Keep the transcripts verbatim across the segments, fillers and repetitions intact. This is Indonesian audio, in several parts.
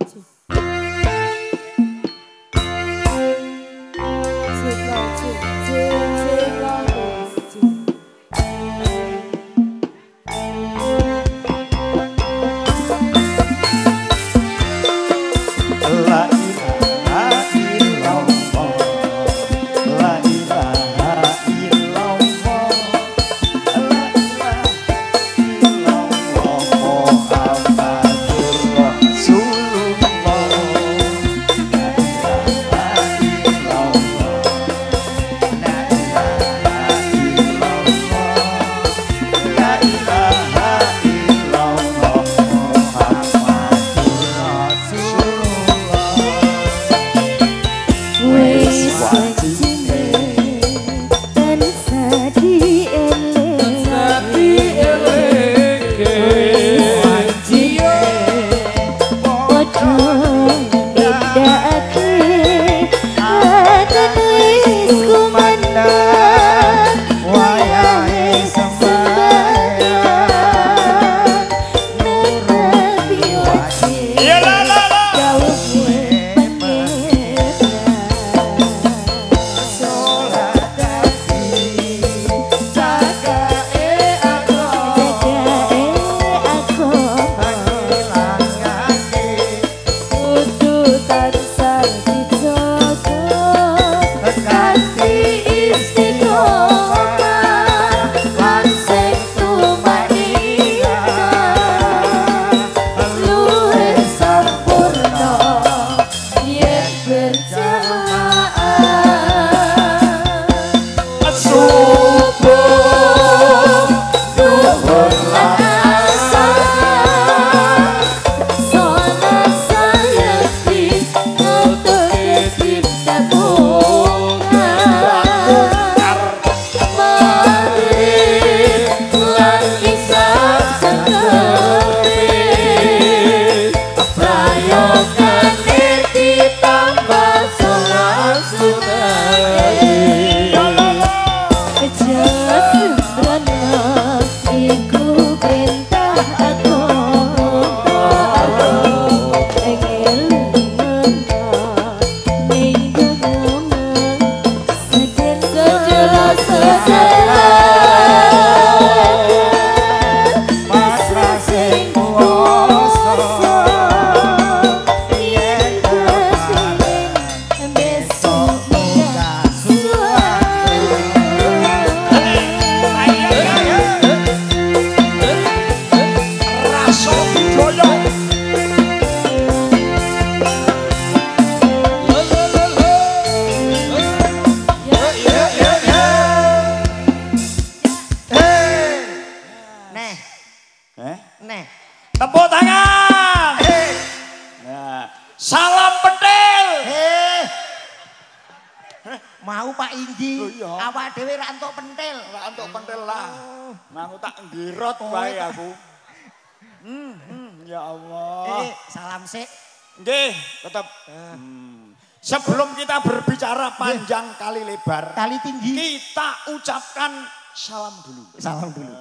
Sebelum kita berbicara panjang kali lebar, kali tinggi, kita ucapkan salam dulu. Salam dulu.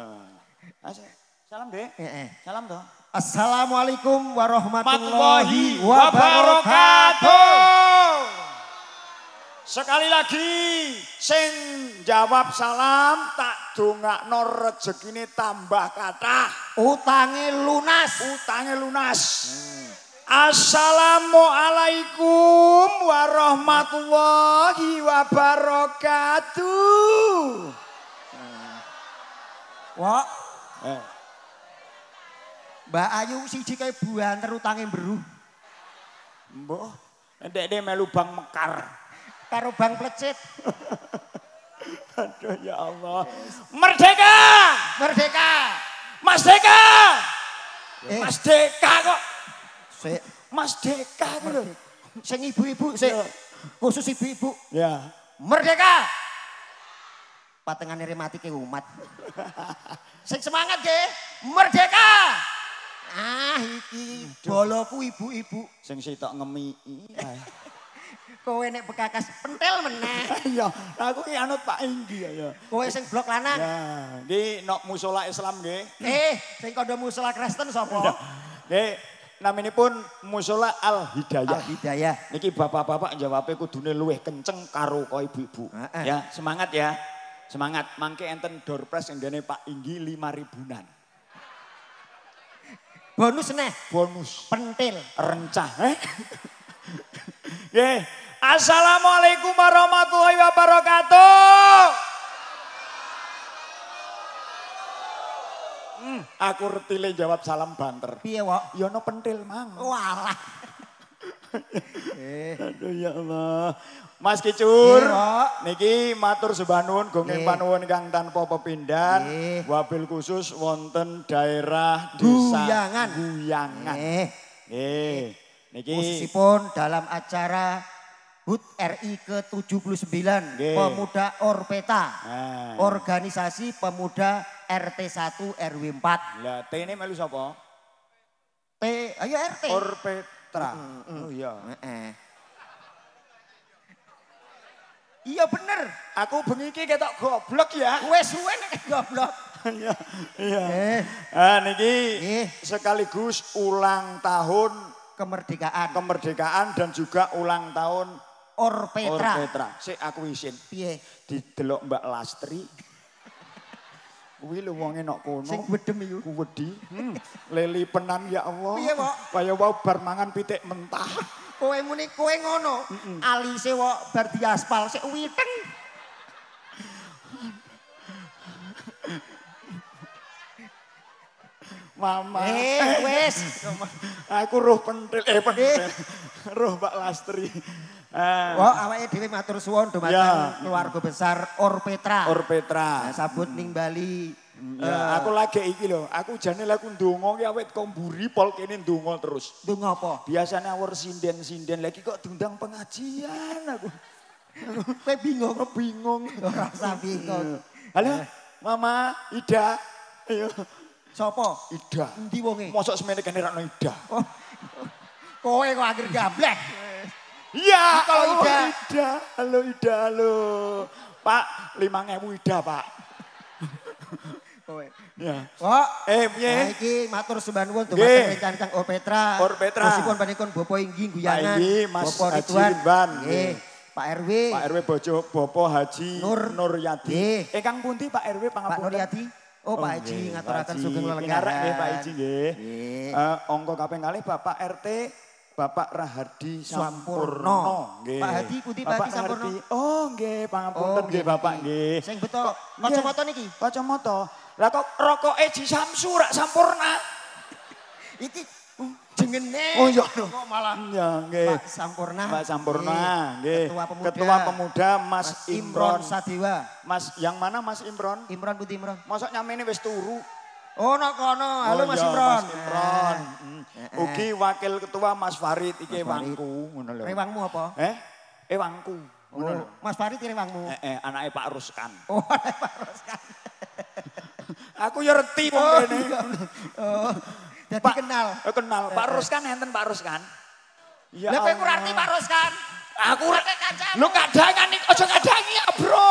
Uh, salam deh. Eh, eh. Salam toh. Assalamualaikum warahmatullahi wabarakatuh. Sekali lagi, sing jawab salam tak dongakno rezekine tambah kathah. Utange lunas. Utange lunas. Hmm. Assalamualaikum warahmatullahi wabarakatuh. Wah, eh. Mbak Ayu siji kae buanter utange mbruh. Mbok, ndek dhe melu bang mekar karo bang plecit. Aduh ya Allah. Merdeka! Merdeka! Mas Deka! Eh. Mas Deka kok. Sik. Mas Deka lho. Sing ibu-ibu sik. Ya. Khusus ibu-ibu. Ya. Merdeka. Patengane rematike umat. Sing semangat nggih. Merdeka. Ah iki boloku ibu-ibu. Sing sitok ngemiki. Kowe nek bekakas pentel meneh. Iya, aku ki anut Pak Inggi ya. Kowe sing blok lanang. Ya, iki nok musala Islam nggih. Eh, sing kandha musala Kristen sapa? Nggih. naminipun Mushola Al Hidayah. Al Hidayah. Niki bapak-bapak jawabnya kudune luwih kenceng karo kok ibu-ibu. Ya, semangat ya. Semangat. Mangke enten door prize nggene Pak Inggi lima ribuan. Bonus neh. Bonus. Pentil. Rencah. Eh? Nggih. Assalamualaikum warahmatullahi wabarakatuh. Hmm, aku retile jawab salam banter. Piye, Wok? Ya ono pentil, Mang. Walah. eh. Aduh ya Allah. Mas Kicur, Iya, niki matur sembah nuwun gongeng panuwun kang tanpa pepindhan. Iya. Wabil khusus wonten daerah desa Guyangan. Guyangan. Nggih. Nggih. Niki Khususipun dalam acara H U T R I ke tujuh puluh sembilan Nggih. Pemuda Orpeta. Nah. Organisasi Pemuda R T satu R W empat. Lah T ini melu sapa? T, ayo R T. Orpetra. Oh iya. Heeh. Iya bener. Aku bengi iki ketok goblok ya. Wes suwe nek goblok. Iya. Iya. Eh, Ah niki Eh. sekaligus ulang tahun kemerdekaan. kemerdekaan dan juga ulang tahun Orpetra. Orpetra. Sik aku isin. Piye? Didelok Mbak Lastri. Kuwi lho wonge nok kono. Sing gedem iku. Ku wedi. Hmm. Leli penan ya Allah. Piye, Wok? Kaya wau bar mangan pitik mentah. Kowe muni kowe ngono. Alise kok bar diaspal sik witeng. Mama. Eh, wes. Aku roh pentil, eh pentil. Roh Mbak Lastri. Ah, Wah, awake dhewe matur suwun dumateng Ya. keluarga besar Orpetra. Orpetra. Nah, sabut ning Bali. Ya, aku lagi iki lho, aku jane laku ndonga ki awet kok mburi pol kene ndonga terus. Ndonga apa? Biasanya awur sinden-sinden lagi kok diundang pengajian aku. Kowe bingung. Aku bingung. Ora usah bingung. Halo, Mama, Ida. Ayo, Sopo? Ida. Endi wonge? Mosok semene kene rakno Ida. Oh, kowe kok akhir gablek. Iya, Kalau halo Ida. Ida, halo Ida, halo. Pak, lima ribu Ida, Pak. Kowe. Ya. Kok Eh, Nah, piye? iki matur sembah nuwun Nggih. dumateng rekan kang Orpetra. Orpetra. Meskipun panikun Bapak Inggi Guyangan. Pak Inggi, Mas Bapak Haji Ridwan. Ridwan. Nggih. Pak R W. Pak R W Bojo Bopo Haji Nur. Nur Yadi. Nggih. Ingkang pundi Pak R W Pak pangapunten? Nuryadi. Oh, Pak Haji nggih, ngaturaken Pak Haji. sugeng Pinarek lelenggahan. nggih Pak Haji nggih. Nggih. Eh, angka kaping kalih Bapak R T Bapak Rahardi Sampurno. Sampurno. Nggih. Pak Hadi, pundi Pak Bapak Hadi Sampurno? Rahardi. Oh nggih, pangapunten nggih Bapak nggih. Sing beto kacamata niki. Kacamata. Lah kok rokoke Ji Samsu rak Sampurna. Iki jengene. Oh iya. Kok malah Ya nggih. Pak Sampurna. Pak Sampurna nggih. Ketua Pemuda. Ketua Pemuda Mas, Mas Imron Imron. Sadewa. Mas yang mana Mas Imron? Imron pundi Imron? Mosok nyamene wis turu. Oh, no kono. Halo Oh Mas iya, Imron. Mas Imron. Ah. Hmm. Eh, Ugi wakil ketua Mas Farid iki Mas Farid. wangku ngono lho. Rewangmu apa? Eh? Eh wangku. Ngono lho. Oh, Mas Farid rewangmu. Eh, eh anake Pak Ruskan. Oh, Pak Roskan. Aku ya reti wong Oh, kene. iya. Oh, jadi Pak- kenal. Eh, kenal. Pak Ruskan enten Pak Ruskan. Ya Lah kowe kurang Allah. arti Pak Roskan. Aku ora kacamu. lu kadangan nih, aja kadangi ya, Bro.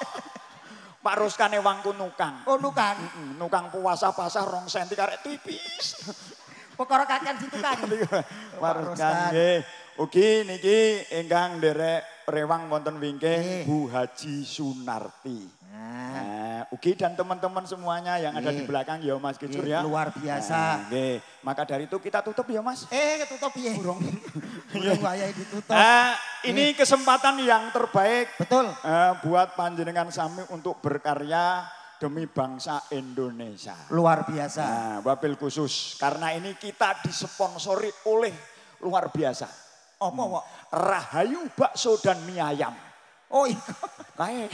Pak Ruskane wangku nukang. Oh, nukan. Mm, Nukang puasa pasah rong senti karek tipis. Perkara kakan situ kan. Pak Ruskan. Ruskan nggih. Ugi niki ingkang nderek rewang wonten wingking Nggih. Bu Haji Sunarti. Nah, Nah, Ugi dan teman-teman semuanya yang ada di Nggih. belakang ya Mas Kicur Nggih, ya. luar biasa. Nah, nggih. Maka dari itu kita tutup ya Mas. eh ketutup piye? Burung. Burung wayahe ditutup. Ah, ini kesempatan yang terbaik Betul. eh, buat panjenengan sami untuk berkarya demi bangsa Indonesia. Luar biasa. Nah, wabil khusus karena ini kita disponsori oleh luar biasa. Apa, Wok? Rahayu bakso dan mie ayam. Oh iya. Kae.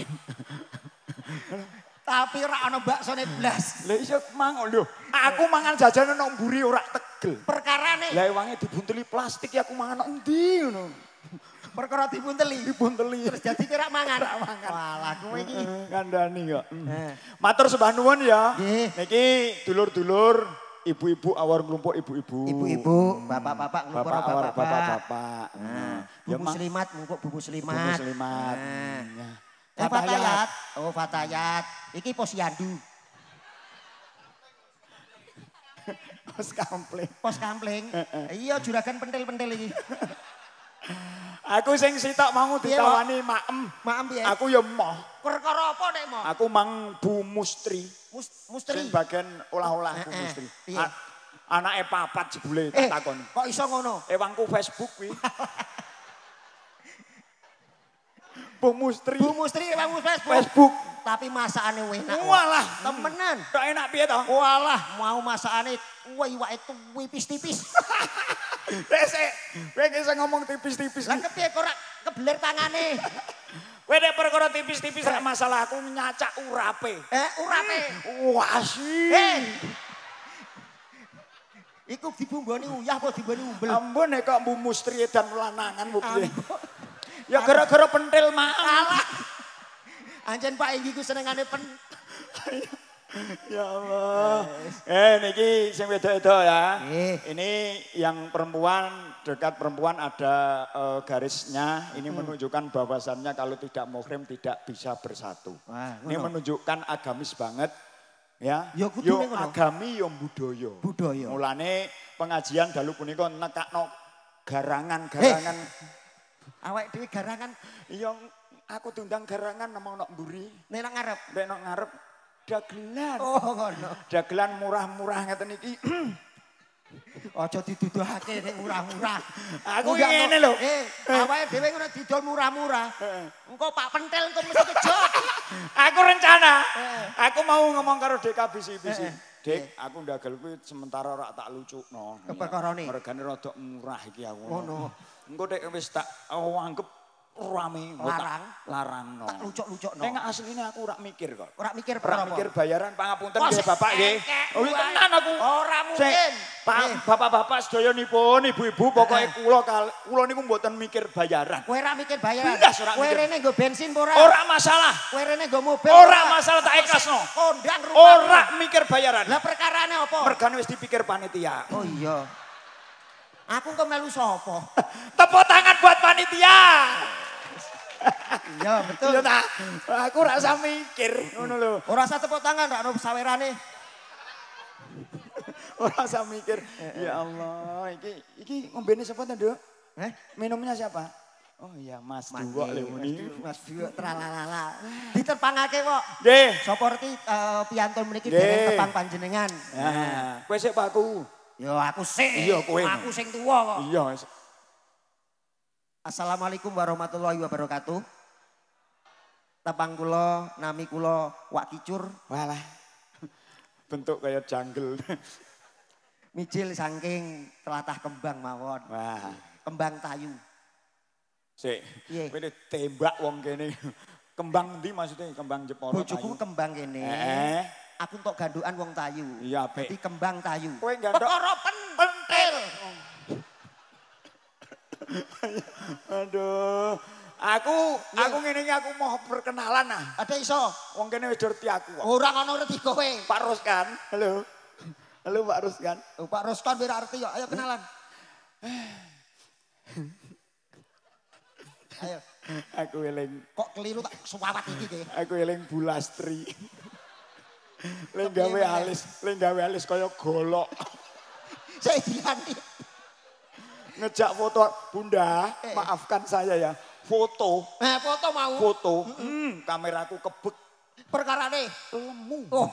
Tapi ora ana baksone blas. Lah iso mangan lho. Aku mangan jajanan nang mburi ora tegel. Perkarane Lah wangi dibunteli plastik ya aku mangan nang endi ngono. perkara dibunteli. Dibunteli. Terus jadi kira mangan. Ora mangan. Walah kowe iki. Eh, Kandhani kok. Eh. Matur sembah nuwun ya. Nggih. Niki dulur-dulur, ibu-ibu awar nglumpuk ibu-ibu. Ibu-ibu, bapak-bapak ngumpul Bapak awar bapak-bapak. bapak-bapak. Nah, Ya, Bu Mang. Muslimat ngumpul Bu Bu Muslimat. Muslimat. Nah. Hmm, ya. Eh, Fatayat. Fatayat. Oh, Fatayat. Iki posyandu. Pos kampling. Pos kampling. Iya juragan pentil-pentil iki. Aku sing sitok mau ditawani maem. Maem piye? Aku ya emoh. Perkara apa nek mo? Aku mang Bu Mustri. Mus, mustri. Sing bagian olah-olah Bu Mustri. Piye? Anake papat jebule tak takon. Kok iso ngono? Ewangku Facebook kuwi. Bu Mustri. Bu Mustri ewangku Facebook. Facebook. Tapi masakane enak. Walah, temenan. Kok enak piye to? Walah, mau masakane kuwi iwake tipis-tipis. Wes sik, kowe iso ngomong tipis-tipis. Lah kepiye kok ora kebeler tangane? Kowe nek perkara tipis-tipis rak masalah aku nyacak urape. Eh, urape. Wah sih. Eh. Iku dibumboni uyah apa dibumboni umbel? Ampun nek kok Bu Mustri dan lanangan Bu piye. Ya gara-gara pentil maaf. Anjen Pak Inggi ku senengane pen. Ya Allah. Eh niki sing wedok-wedok ya. Eh. Ini yang perempuan, dekat perempuan ada uh, garisnya. Ini hmm. menunjukkan bahwasannya kalau tidak muhrim tidak bisa bersatu. Wah, ini menunjukkan agamis banget. Ya, yo, yo agami yo budaya. Budaya. Mulane pengajian dalu punika nekakno garangan-garangan. Hey. Awake dhewe garangan. Iya, aku diundang garangan nemong nok mburi. Nek nang ngarep, nek nok ngarep dagelan. Oh, ngono. Dagelan murah-murah ngeten iki. Aja diduduhake nek murah-murah. Aku ngene lho. Eh, awake dhewe ngono didol murah-murah. Engko Pak Pentil engko mesti kejot. Aku rencana. Aku mau ngomong karo Dek bisi-bisi. Dek, aku ndagel kuwi sementara ora tak lucukno. Keperkarane. Regane rada murah iki aku. Ngono. Engko Dek wis tak anggap rame larang larang no. Tak lucuk-lucukno. Nek asline aku ora mikir kok. Ora mikir ora mikir bayaran pangapunten nggih Bapak nggih. Oh tenan aku. Ora mungkin. Pak bapak-bapak sedaya nipun ibu-ibu pokoke kula kula niku mboten mikir bayaran. Kowe ora mikir bayaran. Kowe rene nggo bensin ora? Ora masalah. Kowe rene nggo mobil. Ora masalah tak ikhlasno. Kondang rumah. Ora mikir bayaran. Lah perkarane apa? Mergane wis dipikir panitia. Oh iya. Aku kok melu sapa? Tepuk tangan buat panitia. Iya betul. Iya ta. Aku ora usah mikir ngono lho. Ora usah tepuk tangan rak ono sawerane. Ora usah mikir. Ya Allah, iki iki ngombene sapa to, Nduk? Eh, minumnya siapa? Oh iya, Mas Duwok lho muni. Mas Duwok tralalala. Diterpangake kok. Nggih. Sapa ngerti uh, piyantun mriki dereng tepang panjenengan. Nah, kowe sik Pak aku. Yo aku sik. Iya kowe. Aku sing tuwa kok. Iya. Assalamualaikum warahmatullahi wabarakatuh. Tepang kula, nami kula Wak Kicur. Walah. Bentuk kayak jungle. Mijil saking telatah kembang mawon. Wah, kembang tayu. Sik. Kowe tembak wong kene. Kembang ndi maksudnya? Kembang Jepara. Bojoku kembang kene. Heeh. Aku entuk gandukan wong tayu. Iya, apik. Dadi kembang tayu. Kowe gandok perkara pentil. Aduh. Aku aku ngene iki aku mau perkenalan ah. Ada iso. Wong kene wis ngerti aku kok. Ora ngono ngerti kowe. Pak Ruskan. Halo. Halo Pak Ruskan. Oh, Pak Ruskan biar arti yo. Ayo kenalan. Ayo. Aku eling. Kok keliru tak suwawat iki nggih. Aku eling Bulastri. Leng gawe alis, leng gawe alis kaya golok. Saya diani. Ngejak foto Bunda, eh. maafkan saya ya. Foto. Eh foto mau. Foto. Mm -mm. Hmm, kameraku kebek. Perkarane lemu. Oh.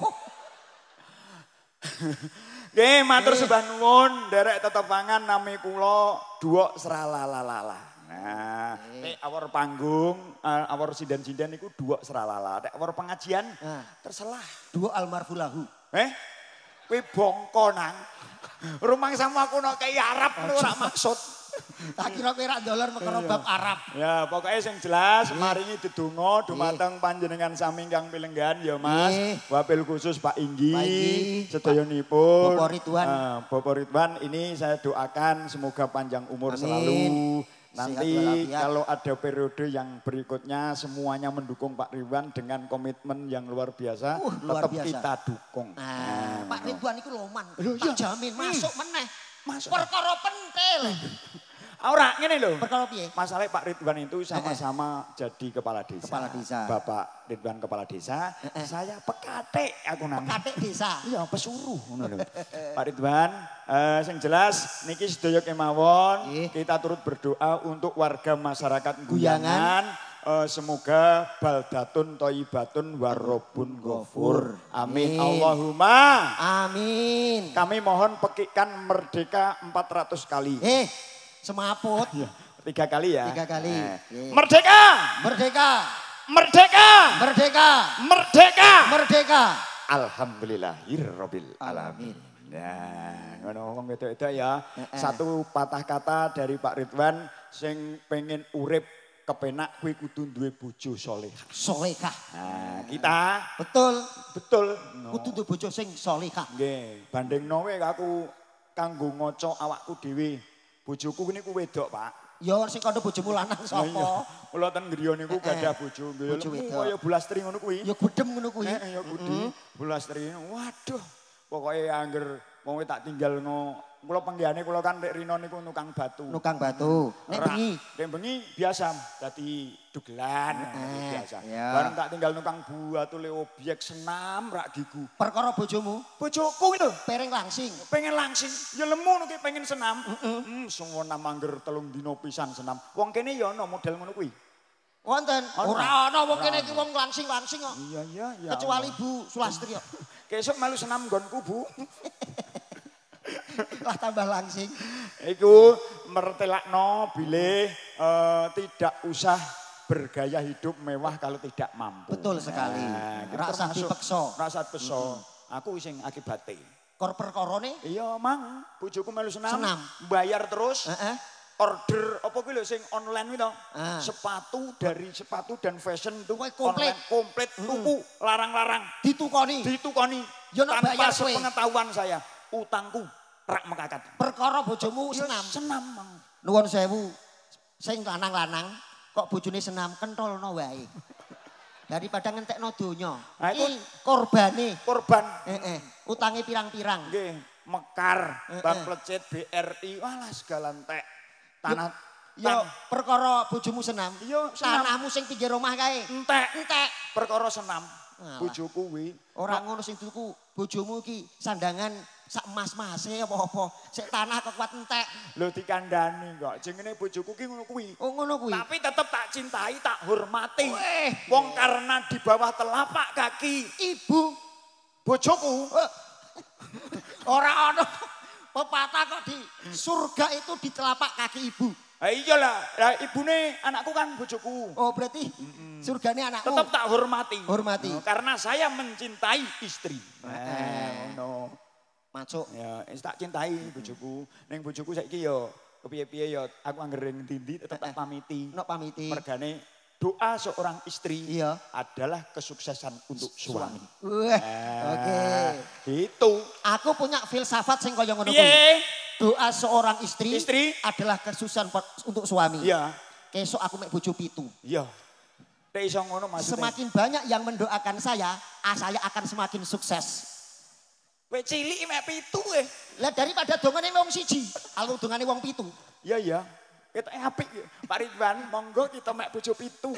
Nggih, matur sembah nuwun, nderek tetepangan nami kula Duwok Sralalala. Nah, nek awor panggung, uh, awor sinden-sinden niku Duwok Sralala. Nek awor pengajian nah. terselah Duwok Almarfulahu. Eh? Kowe bongko nang. Rumang sama aku nok kaya Arab ora maksud. Tak kira kowe rak dolar perkara bab Arab. Ya, pokoknya sing jelas maringi dedonga dumateng panjenengan sami ingkang pilenggan ya Mas. Wabil khusus Pak Inggi, sedayanipun. Bapak Ridwan. Uh, Bapak Ridwan ini saya doakan semoga panjang umur Amin. Selalu. Nanti kalau ada periode yang berikutnya semuanya mendukung Pak Ridwan dengan komitmen yang luar biasa, uh, luar tetap biasa. Kita dukung. Nah, nah, Pak Ridwan itu loman, tak jamin masuk meneh. Masuk. Perkara pentil. Ora, ngene lho. Perkara piye? Masalah Pak Ridwan itu sama-sama jadi kepala desa. Kepala desa. Bapak Ridwan kepala desa, saya pekatik aku nang. Pekatik desa. Iya, pesuruh ngono lho. Pak Ridwan, eh sing jelas niki sedaya kemawon kita turut berdoa untuk warga masyarakat Guyangan. Uh, semoga baldatun toibatun warobun gofur. Amin. Amin. Allahumma. Amin. Kami mohon pekikkan merdeka empat ratus kali. Eh, semaput. Tiga kali ya. Tiga kali. Eh. Merdeka. Merdeka. Merdeka. Merdeka. Merdeka. Merdeka. Alhamdulillahirabbil alamin. Nah, ngono wong wedok-wedok ya. Satu patah kata dari Pak Ridwan sing pengen urip kepenak kuwi kudu duwe bojo salehah. Salehah. Nah, kita betul, betul. No. Kudu duwe bojo sing salehah. Nggih, bandingno wae aku kanggo ngaca awakku dhewe. Bojoku niku wedok, Pak. Ya sing kandha bojomu lanang sapa? Kula ten griya niku gadah bojo nggih. Kaya Bulastri ngono kuwi. Ya gudem ngono kuwi. Heeh, ya Budi. Bulastri. Waduh. Pokoke angger wong tak tinggal ngo kula penggihane kula kan rek rino niku nukang batu. Nukang batu. Nek bengi, nek bengi biasa dadi dugelan eh, biasa. Ya. Bareng tak tinggal nukang batu le obyek senam rak gigu. Perkara bojomu? Bojoku itu pengen langsing. Pengen langsing. Ya lemu nek pengen senam. Heeh. Mm, semua namangger telung dino pisan senam. Wong kene ya ana model ngono kuwi. Wonten. Ora ana wong kene iki wong langsing-langsing kok. Iya iya ya. Kecuali Bu Sulastri kok. Kesuk melu senam nggonku, Bu. Lah tambah langsing. Iku mertelakno bilih uh, tidak usah bergaya hidup mewah kalau tidak mampu. Betul sekali. Nah, rasa dipeksa. Rasa peksa. Mm-hmm. Aku sing akibate. Kor perkorone? Iya, Mang. Bojoku melu senam. Senam. Bayar terus. Heeh. Order apa kuwi lho sing online kuwi to. Ah. Sepatu dari sepatu dan fashion itu komplit komplit tuku mm. larang-larang ditukoni. Ditukoni. Yo nek bayar sepengetahuan saya, utangku rak mekakat. Perkara bojomu senam. Senam, Mang. Nuwun sewu. Sing lanang-lanang kok bojone senam kentolno wae. Daripada ngentekno donya. Nah, iki korbane. Korban. Heeh. Utange pirang-pirang. Nggih, mekar, ban plecet B R I, walah segala entek. Tanah yo perkara bojomu senam. Yo tanahmu sing pinggir omah kae. Entek, entek. Perkara senam. Bojoku kuwi ora ngono sing tuku bojomu iki sandangan sak emas-mase apa-apa. Sik tanah kok kuat entek. Lho dikandani kok. Jenenge bojoku ki ngono kuwi. Oh ngono kuwi. Tapi tetep tak cintai, tak hormati. Wong karena di bawah telapak kaki ibu bojoku. Ora ana pepatah kok di surga itu di telapak kaki ibu. Ah iyalah, lah ibune anakku kan bojoku. Oh berarti mm-hmm. surgane anakku. Tetap tak hormati. Hormati. No, karena saya mencintai istri. Eh, no. Masuk. Ya, tak cintai bojoku. Ning bojoku saiki yo kepiye-piye yo aku anggere ngendi tetep tak pamiti. Nok pamiti. Mergane doa seorang istri iya. adalah kesuksesan untuk suami. Wah, eh, oke. Okay. Itu. Aku punya filsafat sing kaya ngono kuwi. Doa seorang istri, istri adalah kesuksesan untuk suami. Iya. Kesok aku mek bojo pitu. Iya. Nek iso ngono maksudnya. Semakin banyak yang mendoakan saya, ah, saya akan semakin sukses. Kowe cilik mek pitu eh. Lah daripada dongane wong siji, aku dongane wong pitu. Iya iya. Kita apik Pak Ridwan, monggo kita mek bojo pitu.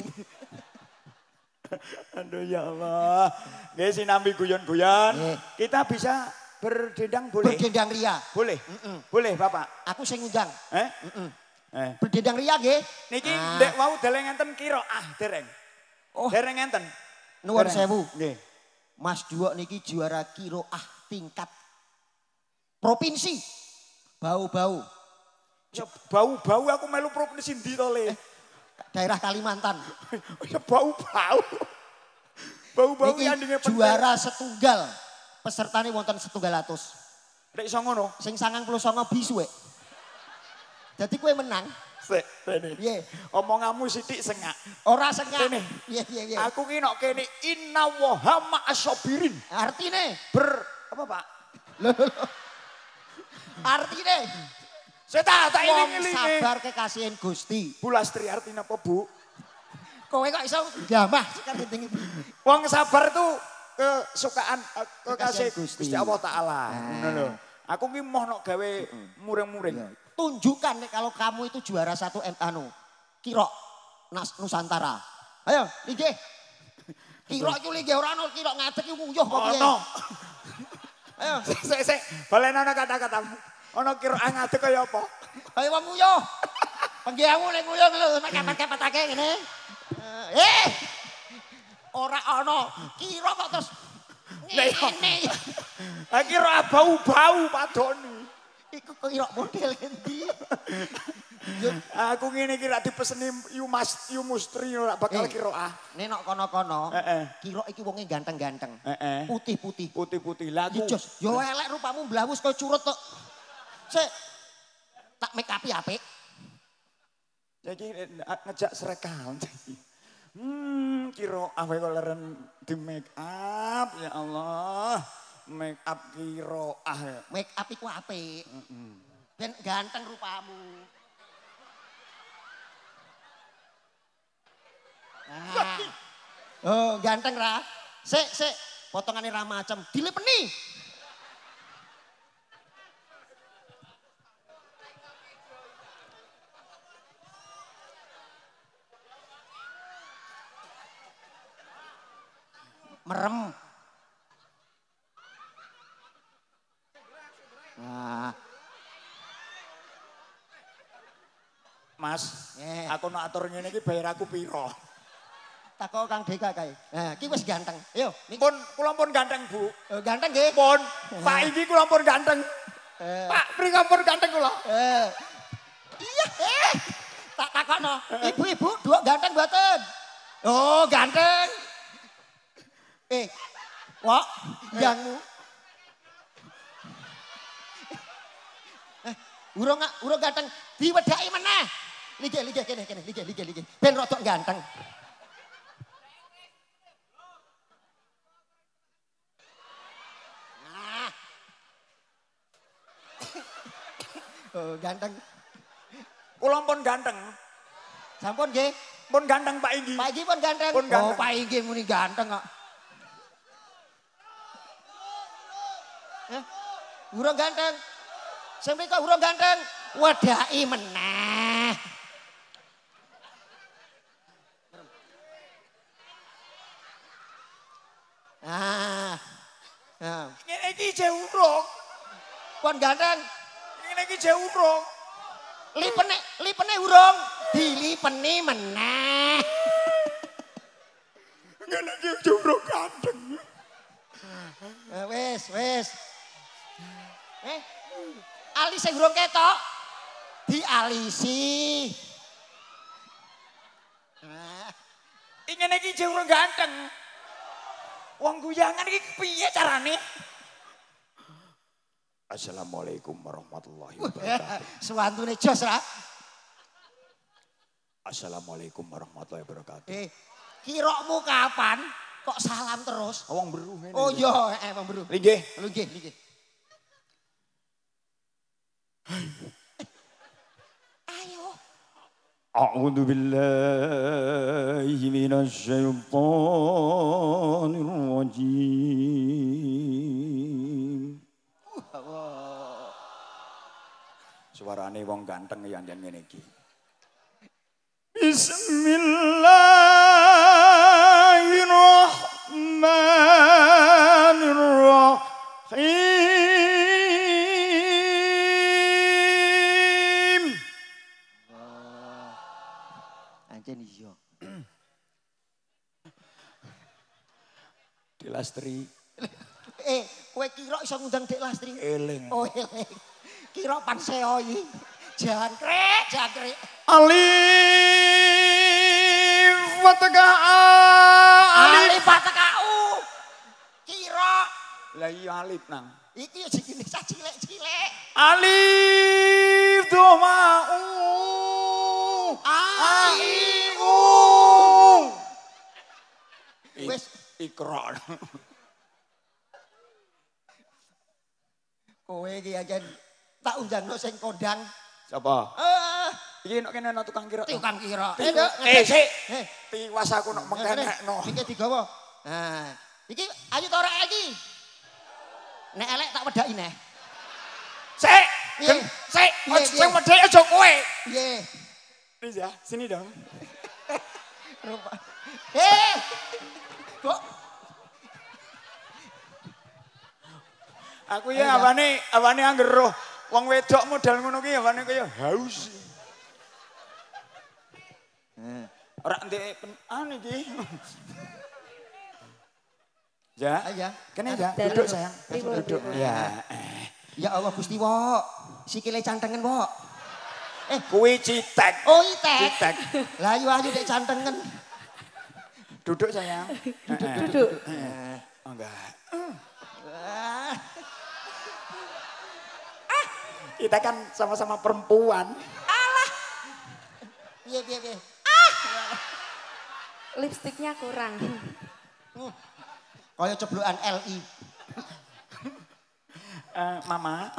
Aduh ya Allah. Nggih sinambi guyon-guyon. Kita bisa berdendang boleh? Berdendang ria. Boleh? Mm -mm. Boleh Bapak? Aku sing ngundang. Eh? Mm -mm. eh. Berdendang ria nggih. Niki ah. Ndek wau dereng enten kira ah dereng. Oh. Dereng enten. Nuwun sewu. Nggih. Mas Duok niki juara kira ah tingkat provinsi. Bau-bau. Ya bau-bau aku melu provinsi ndi to Le? Daerah Kalimantan. Ya bau-bau. Bau-bau andinge juara setunggal. Pesertane wonten setunggal atus. Nek iso ngono, sing sangang puluh sanga bisu wek. Dadi kowe menang. Sik, rene. Piye? Omonganmu sithik sengak. Ora sengak. Rene. Piye piye piye. Aku ki nok kene inna wa ma'asabirin. Artine ber apa, Pak? Lho lho. Artine saya tak tak iling-iling. Sabar kekasihin Gusti. Bulastri artinya apa, Bu? Kowe kok iso gamah sekali tinggi. Wong sabar itu kesukaan kekasih Gusti Allah Taala. Ngono lho. Aku ki moh nok gawe muring-muring. tunjukkan nih kalau kamu itu juara satu M anu. Kiro Nas Nusantara. Ayo, linggih. Kiro iku linggih ora ono kiro ngadeg iku nguyuh kok piye. Ono. Ayo, sik sik balenono kata-katamu. Ono kiro ngadeg kaya apa? Kaya wong nguyuh. Penggiamu ning nguyuh lho, nek kepet-kepetake ngene. Eh. Ora ono kiro kok terus ngene. Ha kiro bau-bau padoni. Iku kira model endi? Aku ngene iki rak dipeseni yu Mas yu Mustri ora bakal kira ah. Nek nok kono-kono, heeh. Kira iki wonge ganteng-ganteng. Heeh. Putih-putih. Putih-putih. Lah aku yo elek rupamu blawus kaya curut tok. Sik. Tak make up apik. Jadi ngejak srekal. Hmm, kira ah kok leren di make up ya Allah. Make up kiro ah. Make up iku apik. Heeh. Ben ganteng rupamu. Ah. Oh, ganteng ra. Sik, sik. Potongane ra macem. Dilepeni. Merem. Nah. Mas, eh. aku nak atur ngene iki bayar aku piro? Takok Kang Deka kae. Nah, iki wis ganteng. Ayo, pun kula pun ganteng, Bu. Oh, ganteng nggih. Pun, Pak iki kula pun ganteng. Eh. Pak, mriko pun ganteng kula. Eh. Iya, eh. Tak takokno, ibu-ibu dua ganteng mboten? Oh, ganteng. Eh. Wok, yangmu. Eh, urung urung ganteng diwedhaki meneh. Ligih, ligih kene kene, ligih, ligih, ligih. Ben rodok ganteng. Nah. Oh, ganteng. Kula pun ganteng. Sampun nggih. Pun ganteng Pak Inggi. Pak Inggi pun ganteng. Pun ganteng. Oh, Pak Inggi muni ganteng kok. Eh, urung ganteng. Sing mriko urung ganteng. Wedhaki meneh. Ah. Nah. Ngene iki jek urung. Pun ganteng. Ngene iki jek urung. Lipene, lipene urung. Dilipeni meneh. Ngene iki jek urung ganteng. Eh, wis, wis. Eh, alis sing urung ketok. Dialisi. Ah. Ngene iki jek urung ganteng. Wong guyangan iki piye carane? Assalamualaikum warahmatullahi wabarakatuh. Suwantune jos ra. Assalamualaikum warahmatullahi wabarakatuh. Eh, kirokmu kapan kok salam terus? Wong beru ngene. Oh iya, eh wong beru. Nggih. Nggih, nggih. Ayo. A'udzu billahi minasy syaithanir rajim. Suarane wong ganteng ya ngene iki. Bismillahirrahmanirrahim. Anjen iya. Dek Lastri. Eh, kowe kira iso ngundang Dek Lastri? Eling. Oh, eling. Kira panseoi. Jangkrik, jangkrik. Alif fataka Alif fataka u. Kira. Lah iya alif nang. Iki yo jenenge cilik-cilik. Alif doma u. Alif u. Wis ikra. Kowe iki ajen tak undangno sing kondang. Siapa? Eh, iki nek kene ana tukang kira. tukang kira. Eh, sik. Eh, tiwas aku nek mengkenekno. Iki digawa. Nah, iki ayo ta ora iki. Nek elek tak wedhaki neh. Sik, Gen, sik, sing medhek aja kowe. Nggih. Riza, sini dong. Eh. Kok aku ya awane awane angger roh wong wedok modal ngono ki awane kaya haus. Heeh. Ora ndek anu iki. Ya. Ya. Kene ya, duduk sayang. Duduk. Ya. Ya Allah Gusti Wok. Sikile cantengen Wok. Eh, kuwi citek. Oh, itek. Citek. Lah ayu ayu dek cantengen. Duduk sayang. Duduk, duduk. Oh enggak. Kita kan sama-sama perempuan. Alah. Piye piye piye. Ah. Lipstiknya kurang. Kaya ceblokan L I. Uh, mama.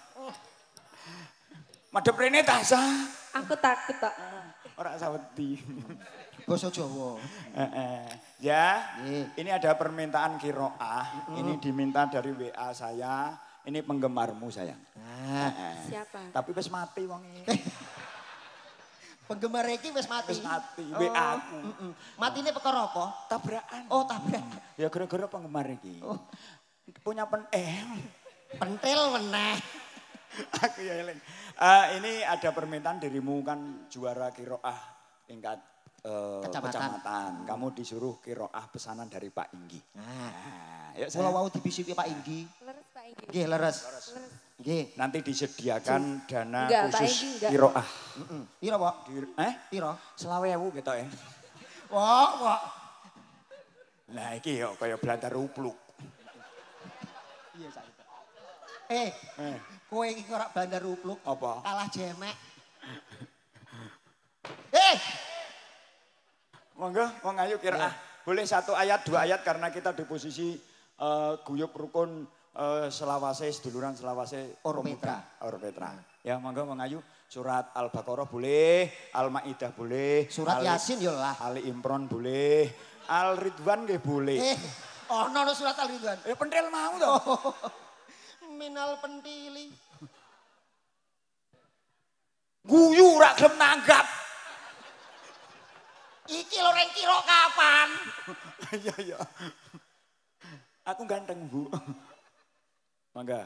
Madhep rene ta sa? Aku takut tak. Ora sawedi. Basa Jawa. Heeh. Ya, ini ada permintaan kiroah. Mm. Ini diminta dari W A saya. Ini penggemarmu sayang. Nah. Siapa? Tapi wis mati wong iki. Penggemar iki wis mati. Wis mati, W A aku. Oh, mm -mm. Matine perkara apa? Tabrakan. Oh, tabrak. Ya gara-gara penggemar iki. Oh. Punya pen eh pentil meneh. Aku ya eling. Uh, ini ada permintaan dirimu kan juara kiroah tingkat uh, kecamatan. kecamatan. Kamu disuruh kiroah pesanan dari Pak Inggi. Nah, yuk saya. Kalau mau dibisiki Pak Inggi. Leres Pak Inggi. Nggih, leres. Nggih. Nanti disediakan dana enggak, khusus kiroah. Heeh. Piro, Pak? Eh? Piro? selawe ewu gitu ya. Wah, Pak. Nah, iki yo kaya blantar upluk. Iya, saya. Eh, eh. Kowe iki ora bandar upluk. Apa? Kalah jemek. Eh! Monggo, wong ayu kira ah. Boleh satu ayat, dua ayat karena kita di posisi uh, guyub rukun uh, selawase, seduluran selawase Orpetra. Orpetra. Ya, monggo wong ayu. Surat Al-Baqarah boleh, Al-Maidah boleh. Surat Ali, Yasin yo lah. Ali Imran boleh. Al-Ridwan nggih boleh. Eh, ono oh, surat Al-Ridwan. Ya pentil mau to. Oh. Minal pentili. Guyu rak gelem nanggap. Iki lho reng kira kapan? Iya iya. Aku ganteng, Bu. Mangga.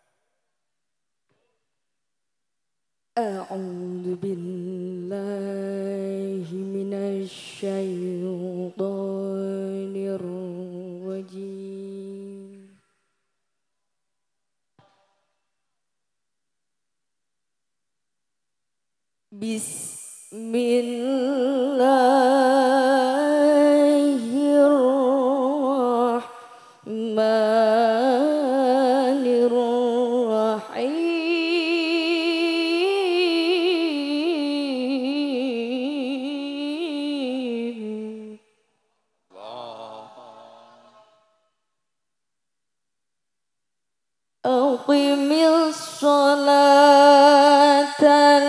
A'udzu billahi minasy syaithanir rajim. Bismillahirrahmanirrahim. Aqimis sholata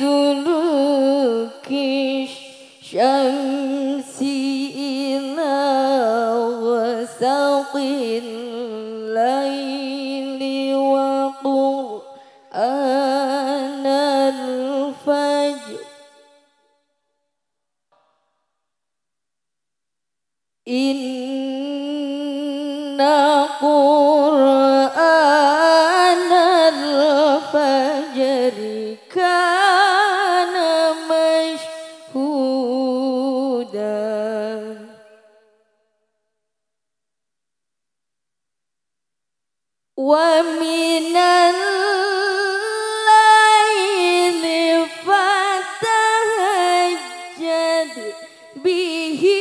liduluki syamsi ila wasaqil laili wa qur'anal fajr. Inna qur'anal fajri kana mashhuda. Wa minal laili fatahajjad bihi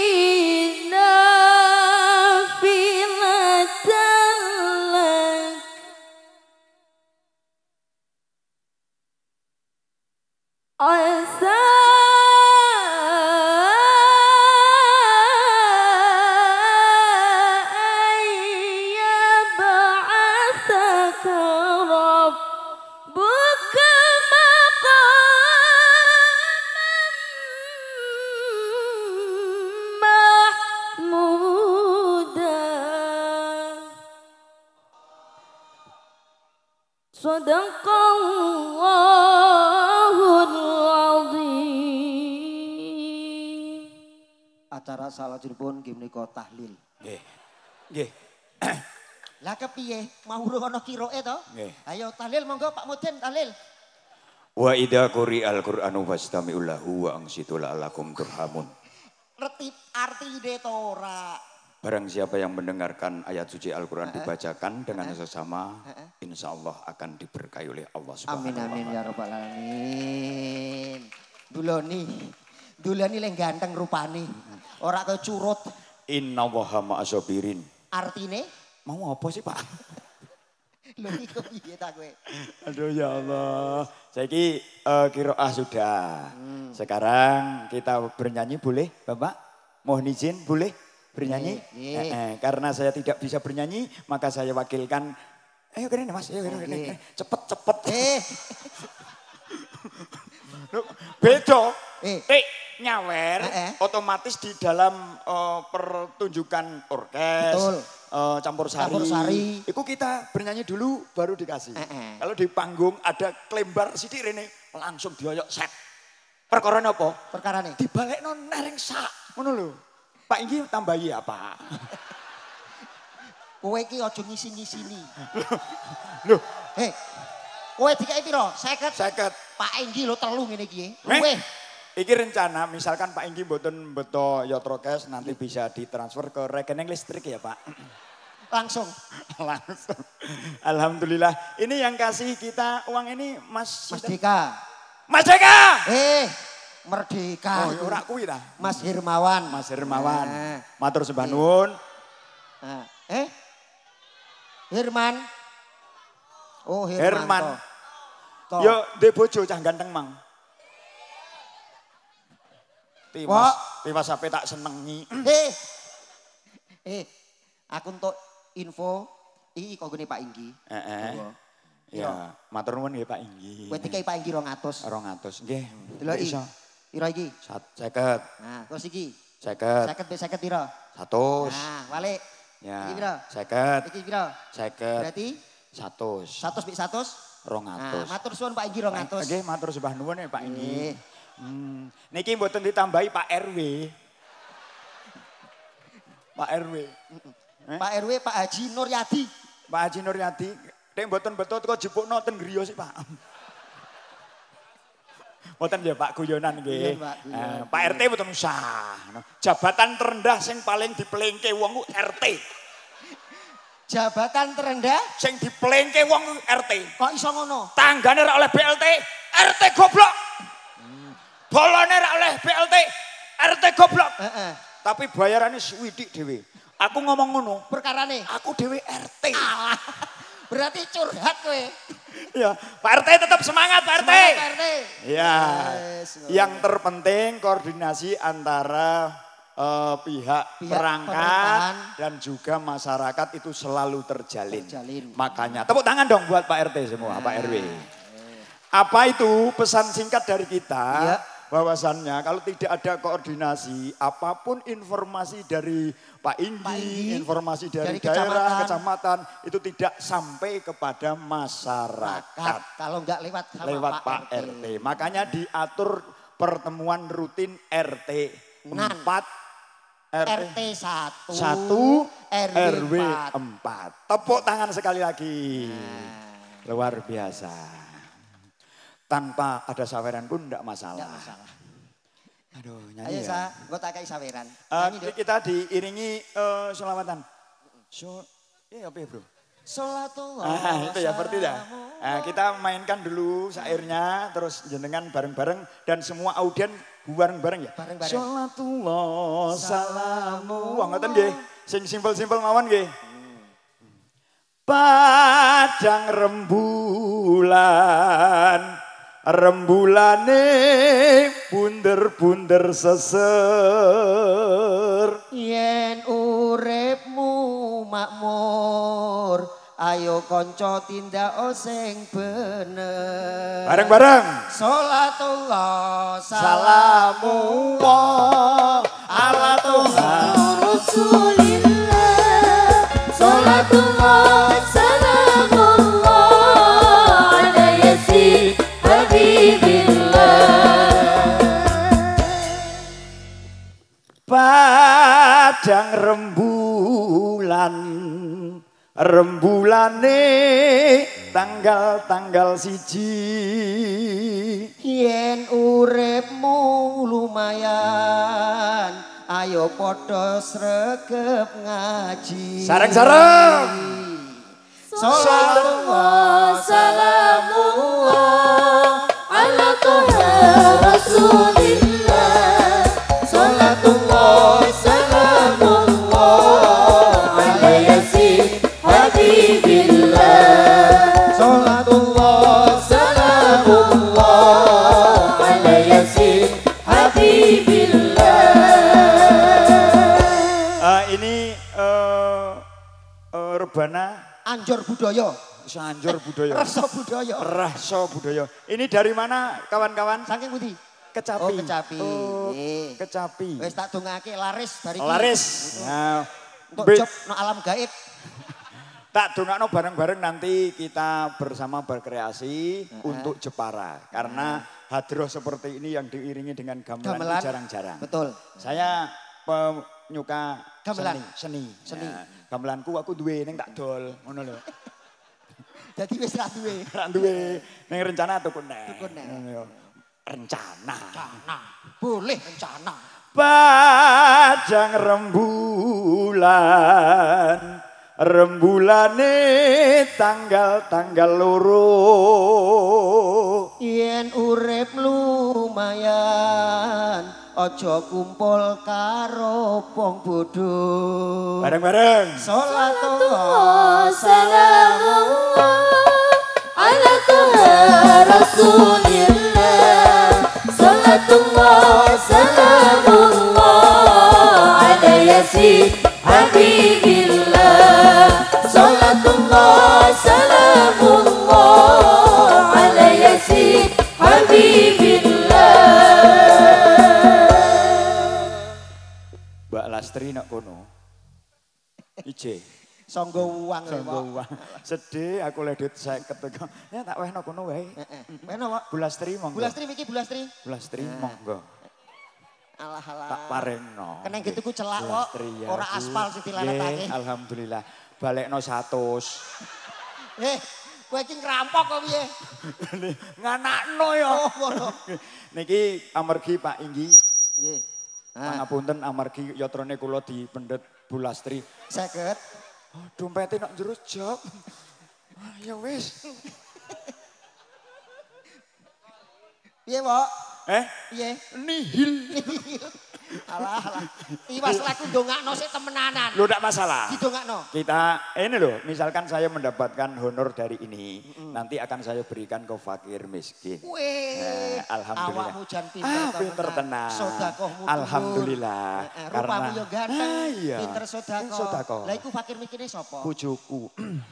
asa ayyab'atsaka rabbuka maqaman mahmuda. Sadaqallahul azim. Acara salajengipun nggih menika tahlil. Nggih. Nggih. Lah kepiye? Mau ngono kiroke to? Nggih. Ayo tahlil monggo Pak Mudin tahlil. Wa idza quri'al Qur'anu fastami'u lahu wa ansitu la'allakum turhamun. Ngerti artine to ora? Barang siapa yang mendengarkan ayat suci Al-Quran dibacakan dengan sesama, insya Allah akan diberkahi oleh Allah Subhanahu wa Ta'ala. Amin amin ya rabbal alamin. Duloni, duloni leng ganteng rupane, ora kaya curut. Inna waha ma'asobirin. Artine? Mau apa sih Pak? Lho iku piye ta kowe? Aduh ya Allah. Saiki uh, kiroah sudah. Hmm. Sekarang kita bernyanyi boleh Bapak? Mohon izin boleh bernyanyi? Ye, ye. Eh, eh, karena saya tidak bisa bernyanyi maka saya wakilkan. Ayo keren Mas, ayo keren, keren. Cepet cepet. Eh. Bedo. Eh. Tik nyawer Eh, eh. otomatis di dalam uh, pertunjukan orkes. Betul. Uh, campur sari. Campur sari. Itu kita bernyanyi dulu baru dikasih. Eh, eh. Kalau di panggung ada klembar sidik rene langsung dioyok set. Perkara napa? Perkarane. Dibalekno nereng sak. Ngono lho. Pak Inggi tambahi apa? Kowe iki aja ngisi-ngisini. Lho, Hei. Kowe dikai piro? seket. seket. Pak Enggi lo telu ngene iki. Eh, Luweh. Iki rencana misalkan Pak Inggi mboten beto Yotrokes nanti bisa ditransfer ke rekening listrik ya Pak. Langsung. Langsung. Alhamdulillah. Ini yang kasih kita uang ini Mas Mas Deka. Mas Deka. Eh, Merdeka. Oh, ora kuwi ta. Mas Hirmawan. Mas Hermawan. Nah. Matur sembah nuwun. Nah, eh? Hirman. Oh, Hirman. Herman. Toh. Toh. Yo ndek bojo cah ganteng mang. Tiwas, tiwas sampe tak senengi. Eh. Eh, aku untuk info iki kok gini Pak Inggi. Heeh. Ya, matur nuwun nggih Pak Inggi. Kowe dikai Pak Inggi rong atus. rong atus nggih. Delok iki. Iso. Piro iki? seket. Nah, terus iki. seket. seket be seket piro? seratus. Nah, balik. Ya. Iki piro? seket. Iki piro? seket. Berarti seratus. seratus be seratus. rong atus. Nah, matur suwun Pak Inggi rong atus. Nggih, matur sembah nuwun ya Pak Inggi. Eh. Hmm. Niki mboten ditambahi Pak R W. Pak R W. Eh? Pak R W, Pak Haji Nuryadi. Pak Haji Nuryadi, nek mboten betul kok jupukno ten griya sih Pak. Mboten ya Pak guyonan nggih. Iya, Pak, guyon. Eh, Pak R T mboten usah. Jabatan terendah sing paling dipelengke wong ku R T. Jabatan terendah Sing dipelengke wong ku R T. kok iso ngono? Tanggane ora oleh B L T, R T goblok. Bolone ora oleh B L T, R T goblok. Heeh. Tapi bayarannya swidik dhewe. Aku ngomong ngono, Perkarane. aku dhewe R T. Alah. Berarti curhat kowe. Ya, Pak R T tetap semangat Pak R T. Semangat, Pak R T. Ya, Yes, yang terpenting koordinasi antara eh, pihak, Pihak perangkat pemerintahan. dan juga masyarakat itu selalu terjalin. Terjalin. Makanya tepuk tangan dong buat Pak R T semua, Pak R W. Apa itu pesan singkat dari kita? Iya. Bahwasannya kalau tidak ada koordinasi, apapun informasi dari Pak Inggi, Pak Inggi, informasi dari, dari daerah, kecamatan. kecamatan, itu tidak sampai kepada masyarakat. Makat. Kalau enggak lewat sama Lewat Pak, Pak R T. Makanya diatur pertemuan rutin R T Nan. empat, R T satu, satu, R R W W empat. empat. Tepuk tangan sekali lagi. Nah. Luar biasa. Tanpa ada saweran pun enggak masalah. Enggak masalah. Aduh, nyanyi Ayo ya. sa, gue tak kayak saweran. Eh, Nyanyi dong. kita diiringi eh, selawatan. So, iya apa ya bro? Sholatullah. Ah, itu ya seperti ya. Nah, kita mainkan dulu syairnya, terus jenengan bareng-bareng dan semua audien bareng-bareng ya. Bareng-bareng. Sholatullah salamu. Wah ngoten nggih. Sing simpel-simpel mawon nggih. Padang rembulan, rembulane bunder-bunder seser. Yen uripmu makmur, ayo konco tindak sing bener. Bareng-bareng. Sholatullah Salamu salamu ala Tuhan. Rasulillah, salatullah, salamullah Padang rembulan, rembulane tanggal-tanggal siji. Yen uripmu lumayan, ayo padha sregep ngaji. Sareng-sareng. Salatullah salamullah ala toha rasulillah. Salatullah salamullah ala yasin habibillah. Salatullah salamullah ala yasin habibillah. Uh, ini uh, uh, rebana Anjor budaya. Sanjur budaya. Rasa budaya. Rasa budaya. Ini dari mana kawan-kawan? Saking pundi? Kecapi. Oh, Kecapi. Oh, Nggih. Kecapi. Wis tak dongake laris bariki. Laris. Nah, Untuk be- job no alam gaib. tak dongakno bareng-bareng nanti kita bersama berkreasi Uh-uh. untuk Jepara. Karena hadroh seperti ini yang diiringi dengan gamelan, Gamelan. itu jarang-jarang. Betul. Saya penyuka Gamelan. seni. Seni. Seni. Nah, gamelanku aku duwe ning tak dol, ngono lho. Jadi wis ra duwe. Ra duwe ning rencana tuku nek. Tuku nek. Ngono yo. Rencana. Rencana. Boleh rencana. Padang rembulan, rembulane tanggal-tanggal loro. Yen urip lumayan, aja kumpul karo wong bodho. Bareng-bareng. Salatullah Salamullah ala toha rasulillah. Salatullah salamullah ala yasin habibillah. Salatullah salamullah ala yasin habibillah. Mbak Lastri nak kono. Ije. sangga uang lho, Sangga uang. Sedih aku le duit seket teko. Ya tak wehno kono wae. Heeh. Weno, Pak. Bu Lastri monggo. Bu Lastri iki Bu Lastri. Bu Lastri monggo. Alah alah. Tak parengno. Keneng gitu ku celak Bu kok. Lastri, ya, Ora Bu. aspal sing dileletake. Nggih, alhamdulillah. Balekno seratus. Eh, kowe iki ngerampok kok piye? Nganakno ya. Oh, ngono. Niki amargi Pak Inggi. Nggih. Pangapunten amargi yatrane kula dipendet Bu Lastri. Seket. Oh, dompete nak njero jok. Ah, ya wis. Piye, Pak? Eh, Piye? nihil. Alah alah. Tiwas laku ndongakno sik temenanan. Lo tidak masalah. Didongakno. Kita ini loh, misalkan saya mendapatkan honor dari ini, mm-mm. nanti akan saya berikan ke fakir miskin. Weh, Eh, alhamdulillah. awakmu jan pinter, Ah, pinter tenang. Sedekahmu Alhamdulillah. Eh, eh, rupamu Karena- yo ganteng, Ah, iya. pinter sedekah. Sedekah. Lah iku fakir mikire sapa? Bojoku.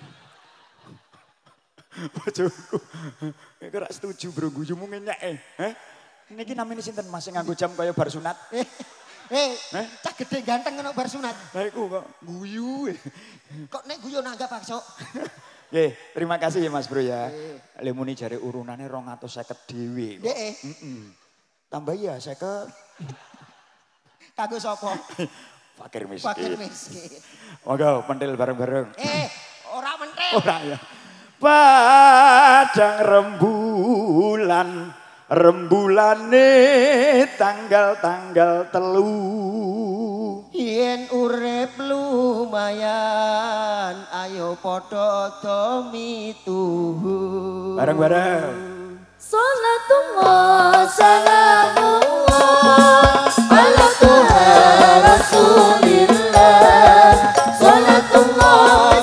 Bojoku. Iku ora setuju bro, guyumu ngenyek eh. Eh? Niki namine sinten Mas sing nganggo jam kaya bar sunat? Eh, eh, Eh? cah gede ganteng ngono bar sunat. Lah iku kok guyu. Kok nek guyon nanggap bakso? Nggih, terima kasih ya Mas Bro ya. Le muni jare urunane dua ratus lima puluh dhewe kok. Nggih. Heeh. Tambah ya seket. Kanggo sapa? Fakir miskin. Fakir miskin. Monggo pentil bareng-bareng. Eh, ora mentel. Ora ya. Padang rembulan, rembulane tanggal-tanggal telu. Yen urip lumayan, ayo padha do mituhu. Bareng-bareng. Salatullah salamullah ala toha rasulillah. Salatullah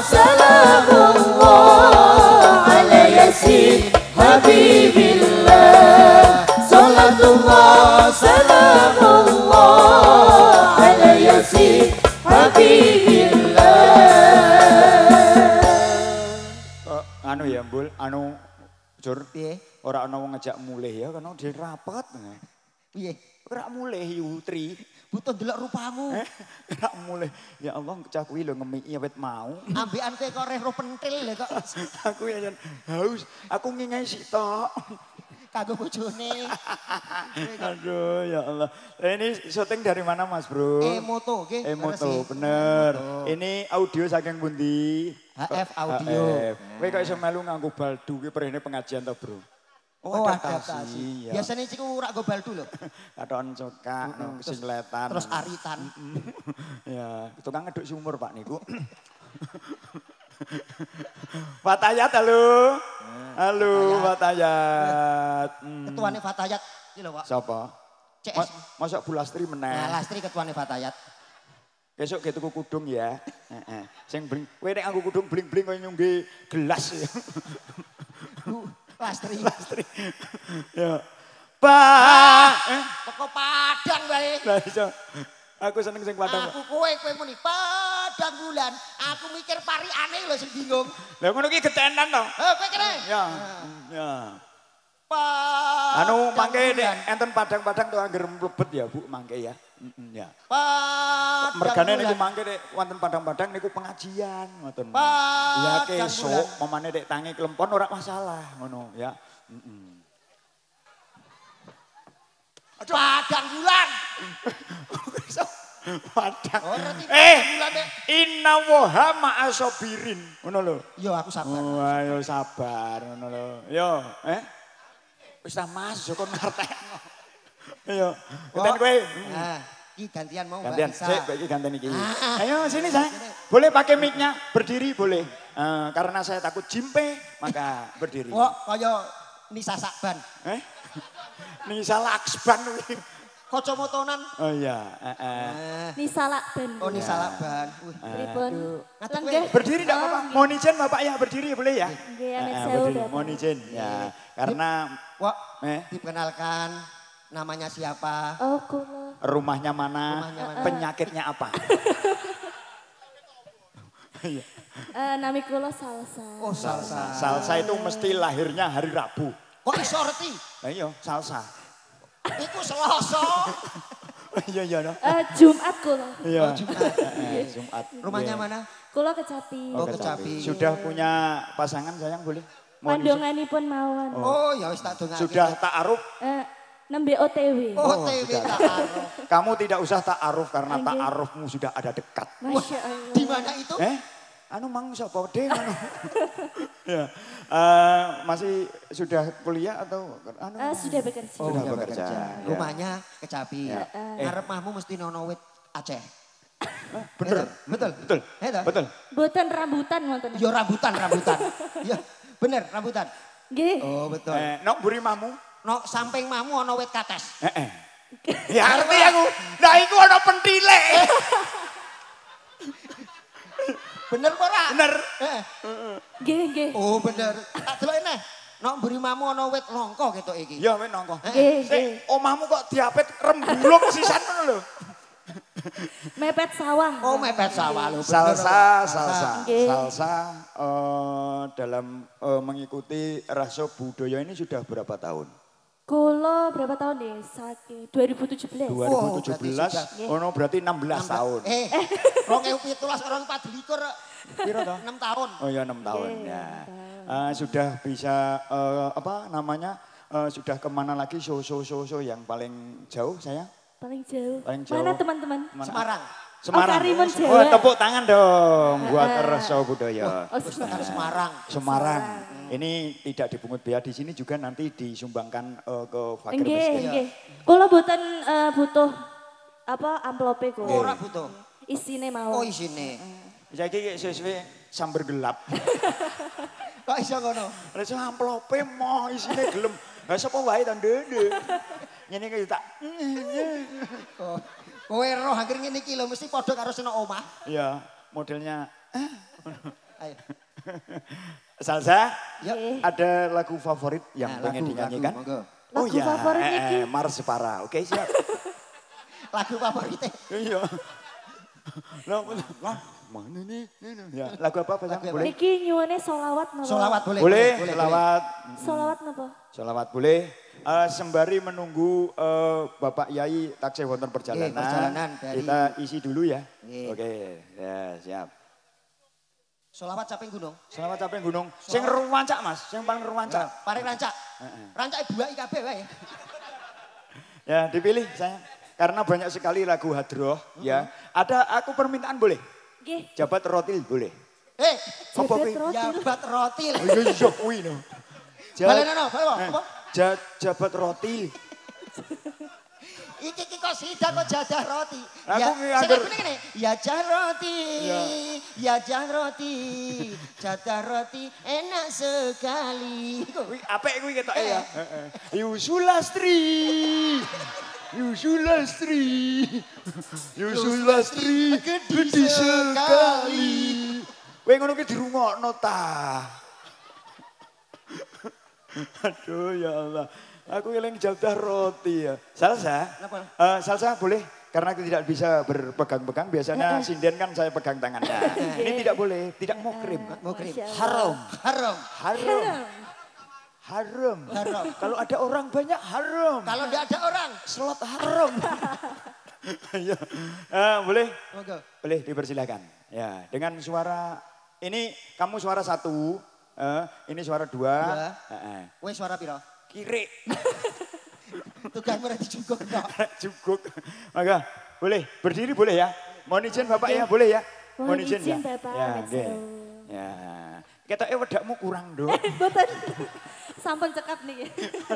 salamullah ala yasin habibillah. Salatullah salamullah ala yasin habibillah. Kok anu ya Mbul, anu Jur, Piye? ora ana wong ngejak mulih ya karena dia rapat. Piye? Ora mulih Yutri. Butuh ndelok rupamu. Eh, ora mulih. Ya Allah cah kuwi lho ngemiki awet mau. Ambekan kowe kok reh ro pentil lho kok. Aku ya jan haus, aku ngingai sik tok. kanggo bojone. Aduh ya Allah. Ini syuting dari mana Mas Bro? Emoto, oke. Emoto, bener. Ini audio saking pundi? H F audio. Kowe kok iso melu nganggo baldu ki perene pengajian to, Bro? Oh, adaptasi. Ya. Biasanya ciku ora go baldu lho. Katon cokak, no, kesingletan. Terus aritan. Ya, tukang ngeduk sumur Pak niku. Fatayat halo. Halo Fatayat. Hmm. Ketuane Fatayat iki lho, Pak. Siapa? C S. Mas, masuk Bu Lastri meneh. Nah, Lastri ketuane Fatayat. Besok ge tuku kudung ya. Heeh. Sing bling, kowe nek nganggo kudung bling-bling koyo nyungge gelas ya. Bu Lastri. Lastri. Ya. Pak. Eh, teko Padang bae. lah iso. Aku seneng sing Padang. Aku kowe kowe muni Padang bulan. Aku mikir pari aneh lho sing bingung. Lah ngono ki getenan to. Eh kowe kene. Ya. Ya. Padang. Anu mangke bulan. nek enten Padang-Padang to angger mlebet ya Bu mangke ya. Heeh ya. Padang. Mergane niku bulan. mangke nek wonten Padang-Padang niku pengajian ngoten. Padang Ya kesuk momane nek tangi klempon ora masalah ngono ya. Heeh. Padang bulan. Padang. Oh, ngerti Eh, Padang bulan deh. inna woha ma'asobirin. Ngono lho. Yo aku sabar. Oh, ayo sabar ngono lho. Yo, eh. Wis ta Mas, Joko ngartekno. Yo, keten kowe. Nah, iki gantian mau Mbak Gantian, Isa. sik iki gantian iki. Ah. Ayo sini saya. Boleh pakai mic-nya, berdiri boleh. Eh, karena saya takut jimpe, maka berdiri. Kok kaya Nisa Sakban. Eh? Nisa Laksban kuwi. Kacamotonan. Oh iya, heeh. Eh, Nisa Lakban. oh Nisa Lakban. Wih. Pripun? Ngatek Lenggeh. Berdiri enggak apa-apa. Mohon izin Bapak ya, berdiri boleh ya? Nggih, amit Eh, sewu, berdiri, Bapak. mohon izin ya. Karena Wah, eh diperkenalkan namanya siapa? Oh, kula. rumahnya mana, Rumahnya mana? penyakitnya apa. Eh, nami kula Salsa. Oh, salsa. Salsa itu mesti lahirnya hari Rabu. Kok iso ngerti? Nah iya, salsa. Iku Selasa. Iya iya no. Eh, Jumat kula. Iya. Oh, Jumat. Eh, Jumat. Rumahnya Iya. mana? Kula Kecapi. Oh, Kecapi. Kecapi. Sudah punya pasangan sayang boleh? Mohon izin. Mandonganipun mawon. Oh, ya wis tak dongake. Sudah ta'aruf? Eh, nembe O T W. Oh, T V tak aro. Kamu tidak usah ta'aruf karena Nggih. ta'arufmu sudah ada dekat. Masya Allah. Di mana itu? Eh? Anu mang sapa de anu. Ya. Eh, masih sudah kuliah atau anu? Eh, sudah bekerja. Oh, Sudah udah bekerja, bekerja. ya. Rumahnya Kecapi. Ya. Eh. Ngarep mahmu mesti nono wit Aceh. Bener. Betul. Betul. Eh, toh? Betul. Boten rambutan wonten. Yo rambutan, rambutan. Ya, bener rambutan. Nggih. Oh, betul. Eh, nok buri mamu? No samping mahmu ono wit kates. Heeh. Ya ngerti aku. Lah iku ana pentile. Bener apa ora? Bener. Eh. Nggih, nggih. Oh, bener. Tak delok neh. Nok mburi mahmu ono wit longko ketok iki. Ya wis nongko. Nggih, nggih. Sik, omahmu kok diapit rembulung sisan ngono lho. Mepet sawah. Oh, mepet sawah lho. bener. Salsa, salsa. Nggih. Salsa eh, dalam eh, mengikuti rasa budaya ini sudah berapa tahun? Kula berapa tahun nih? Saking dua ribu tujuh belas. dua ribu tujuh belas, berarti sudah. oh no, berarti enam belas tahun. Eh, dua ribu tujuh belas orang empat likur Piro toh? enam tahun. Oh ya enam tahun Oke, ya. enam Eh, sudah bisa eh, apa namanya? eh, sudah kemana lagi show show show show yang paling jauh saya? Paling jauh. Paling jauh. Mana teman-teman? Mana? Semarang. Semarang. Oh, Karimun Oh, Jawa. tepuk tangan dong buat rasa budaya. Oh, Terus Semarang. harus Semarang. Semarang. Ini tidak dipungut biaya di sini juga nanti disumbangkan eh, ke fakir Nggih, miskin. nggih. Kula boten eh, butuh apa amplope kula. Ora butuh. Isine Oh, mawon. isine. Saiki sesuai sambar gelap. Kok iso ngono? Lah amplope moh isine gelem. Lah sapa wae ta ndede. Ngene iki tak. Oh, kowe roh hampir ngene iki lho mesti padha karo sing omah. Ya, modelnya Ayo. Salsa. Ya. Nggih. Ada lagu favorit yang Nah, pengen lagu, dinyanyikan? lagu, monggo. Oh Lagu ya, favorit eh, iki? eh, Mars Para. Oke, siap. Lagu favoritnya. Iya. Lah, lah, mana nih? Ya, lagu apa Pak? Lagu apa? Boleh? Niki nyuwune solawat napa? Solawat boleh. Boleh, boleh, selawat. Solawat napa? Selawat boleh. Eh, sembari menunggu eh, Bapak Yai taksih wonten perjalanan, Oke, perjalanan dari- kita isi dulu ya. Oke. Oke, ya siap. Solawat caping gunung. Selawat capek gunung. Sing ruwancak Mas, sing paling ruwancak. Paring rancak. Rancake buah I K B wae. Ya dipilih saya. Karena banyak sekali lagu hadroh ya. Ada aku permintaan boleh? Nggih. Jabat rotil boleh. Eh, Apa kuwi? jabat rotil. Oh iya iya kuwi no. Balenono, bal apa? Ja- Jabat rotil. Iki iki kok sidak kok jadah roti. Aku Ya, ngi- sing angger- ngene ngene. Ya jah roti. Ya. Ya jah roti. Jadah roti enak sekali. Kuwi apik kuwi ketoke ya. Heeh. Yusulastri. Yusulastri. Yusulastri gede sekali. Kowe ngono ki dirungokno ta. Aduh ya Allah. Aku eling jadah roti ya. Salsa? Kenapa? Eh, salsa boleh? Karena aku tidak bisa berpegang-pegang. Biasanya sinden kan saya pegang tangannya. Ini tidak boleh. Tidak mau krim. Mau krim. Masya Allah. Haram. Haram. Haram. Haram. Haram. Kalau ada orang banyak haram. Kalau enggak ada orang, Slot haram. Ya. Eh, boleh? monggo. Boleh dipersilahkan. Ya, dengan suara ini kamu suara satu, eh, ini suara dua. Dua. Heeh. Kowe suara piro? Kiri. Tugasmu ora dijuguk kok. Juguk. Maka boleh berdiri boleh ya. Mohon izin Bapak ya, boleh ya. Mohon izin, izin, ya. Bapak, Ya, let's nggih. go. Ya. Ketoke wedakmu kurang, Dok. Boten. Sampun cekap nih.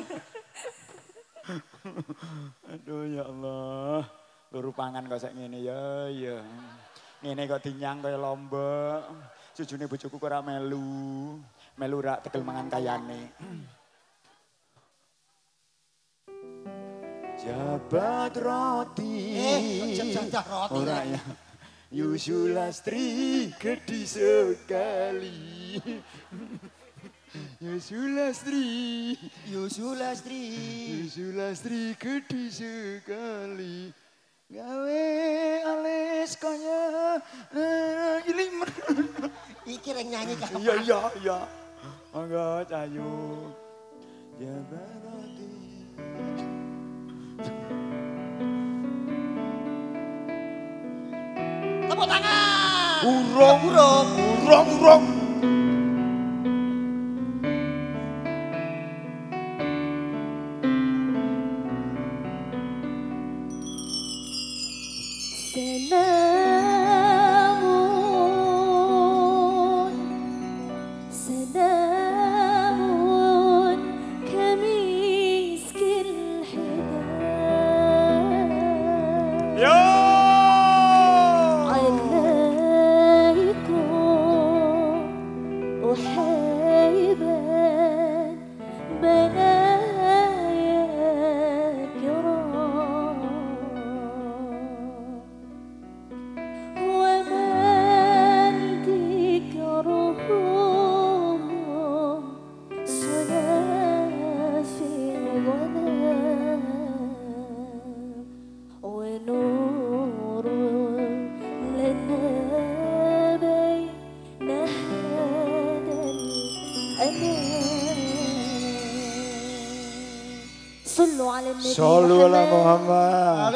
Aduh ya Allah. Luru pangan kok sek ngene ya, ya. Ngene kok dinyang kaya lomba. Sujune bojoku kok ora melu. Melu rak tegel mangan kayane. Jabat roti. Eh, jadah roti. Ora ya. Yusulastri gede sekali. Yusulastri. Yusulastri. Yusulastri gede sekali. Gawe alis kaya eh, ilimer. Iki reng nyanyi kapan? Iya iya iya. Monggo Cayu. Jabat roti. Tepuk tangan. Urung Urung. urung urung. سلام سلام كمسك الحداد Yo. عليكم وحيبا بنايا كرام ومن ذكرهم صلى في ظلام ونور لنا بين هذا الأمان صلوا على النبي Sallu ala محمد Muhammad.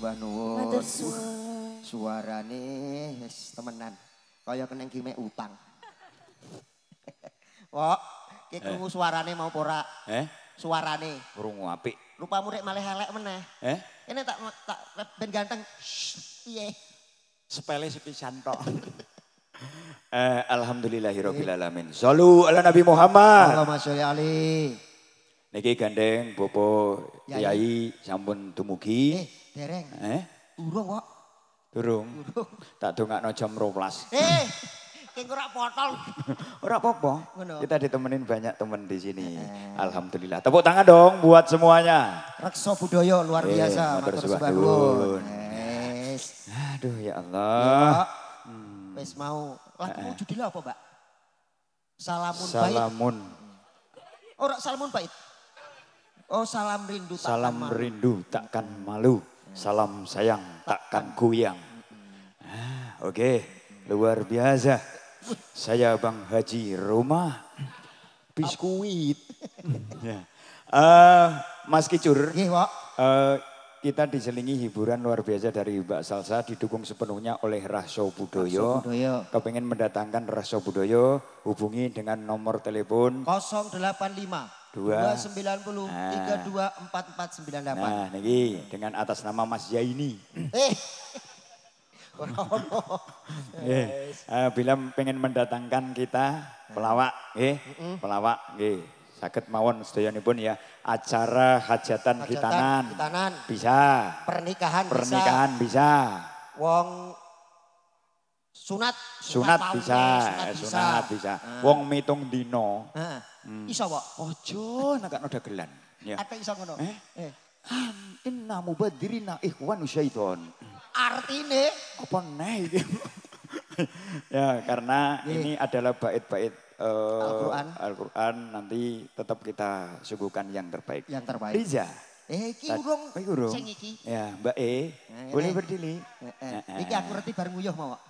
sembah nuwun. Matur suwun. Suarane wis temenan. Kaya keneng gime utang. Wok, ki krungu suarane mau ora? Eh? Suarane. Krungu apik. Rupamu rek malih elek meneh. Eh? Ini tak tak ben ganteng. Piye? Sepele sepisan tok. eh, Alhamdulillahirabbil alamin. Shallu ala Nabi Muhammad. Allahumma sholli ali. Niki gandeng Bopo Yai sampun dumugi. Eh, dereng. Eh? Urung kok. Durung. Tak dongakno jam dua belas. Eh, keng ora potol. Ora apa-apa. Ngono. Kita ditemenin banyak teman di sini. Alhamdulillah. Tepuk tangan dong buat semuanya. Reksa budaya luar Eh, biasa. matur Matur sembah sembah nuwun. nuwun. Wes. Aduh ya Allah. Ya, wes mau. Lagumu judulnya apa, Mbak? Salamun Bait. Salamun. Ora salamun bait. Oh, salam rindu takkan Salam malu. rindu takkan malu. Salam sayang takkan goyang. Ah, Oke, luar biasa. Saya Bang Haji Roma. Biskuit. Ya. Eh, Mas Kicur, Nggih, Wak. eh, kita diselingi hiburan luar biasa dari Mbak Salsa didukung sepenuhnya oleh Raso Budoyo. Budoyo. Kepengen mendatangkan Raso Budoyo, hubungi dengan nomor telepon. nol delapan lima Dua. dua sembilan nol tiga dua empat empat sembilan delapan. Nah, niki dengan atas nama Mas Yaini. Eh. Ora ono. Eh, eh, bila pengen mendatangkan kita pelawak, eh, pelawak, eh, sakit mawon sedayanipun ya acara hajatan, Hajatan, khitanan, khitanan. bisa, Pernikahan, pernikahan bisa, bisa. Wong sunat, sunat tahun bisa, nih, eh, sunat bisa, wong mitung dino, Heeh. Hmm. Iso, Wak. ojo nak ada gelan, ya. Ate iso ngono. Eh? Eh. Inna mubadirina ikhwanu syaiton. Artine Apa nih? Ya karena Ye. ini adalah bait-bait eh, Al-Quran. Al-Quran nanti tetap kita suguhkan yang terbaik. yang terbaik. Riza. Eh, iki Tad- urung Oh, iki urung. sing iki. Ya Mbak E, Nah, boleh ini. berdiri. Eh, eh. Eh, eh. Iki aku ngerti bareng nguyuh mau. Wak.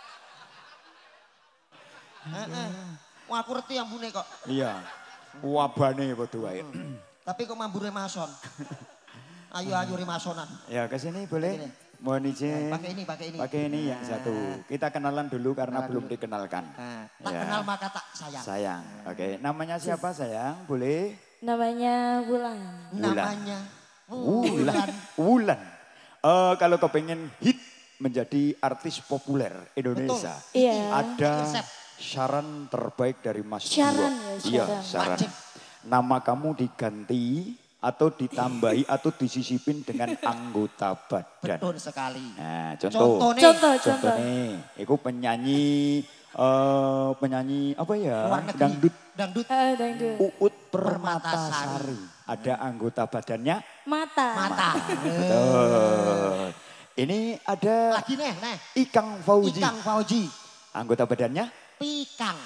Heeh. Wah, aku ngerti ambune kok. Iya, wabane padha wae. Tapi kok mambure mason. Ayo-ayo remasonan. Ya ke sini boleh. Sini. Mohon izin. Pakai ini, pakai ini. Pakai ini yang satu. Kita kenalan dulu karena Kenalan belum dulu. dikenalkan. Nah, tak Ya. kenal maka tak sayang. Sayang. Oke, namanya siapa sayang? Boleh? Namanya Wulan. Wulan. Namanya Wulan. Wulan. Eh, kalau kepengen hit menjadi artis populer Indonesia. Betul. Iya. Ada Resep. saran terbaik dari Mas Syaran Dua. ya, Iya, syaran. saran. Wajib. Nama kamu diganti atau ditambahi atau disisipin dengan anggota badan. Betul sekali. Nah, contoh. Contohnya Contoh, Contoh contoh. nih, itu penyanyi eh penyanyi apa ya? luar negeri. Dangdut Dangdut. Eh, dangdut. Uut Permatasari. Permatasari. Ada anggota badannya. Mata. Mata. Betul. Ini ada Lagi nih, nih. Ikang Fauzi. Ikang Fauji. Anggota badannya Pikang.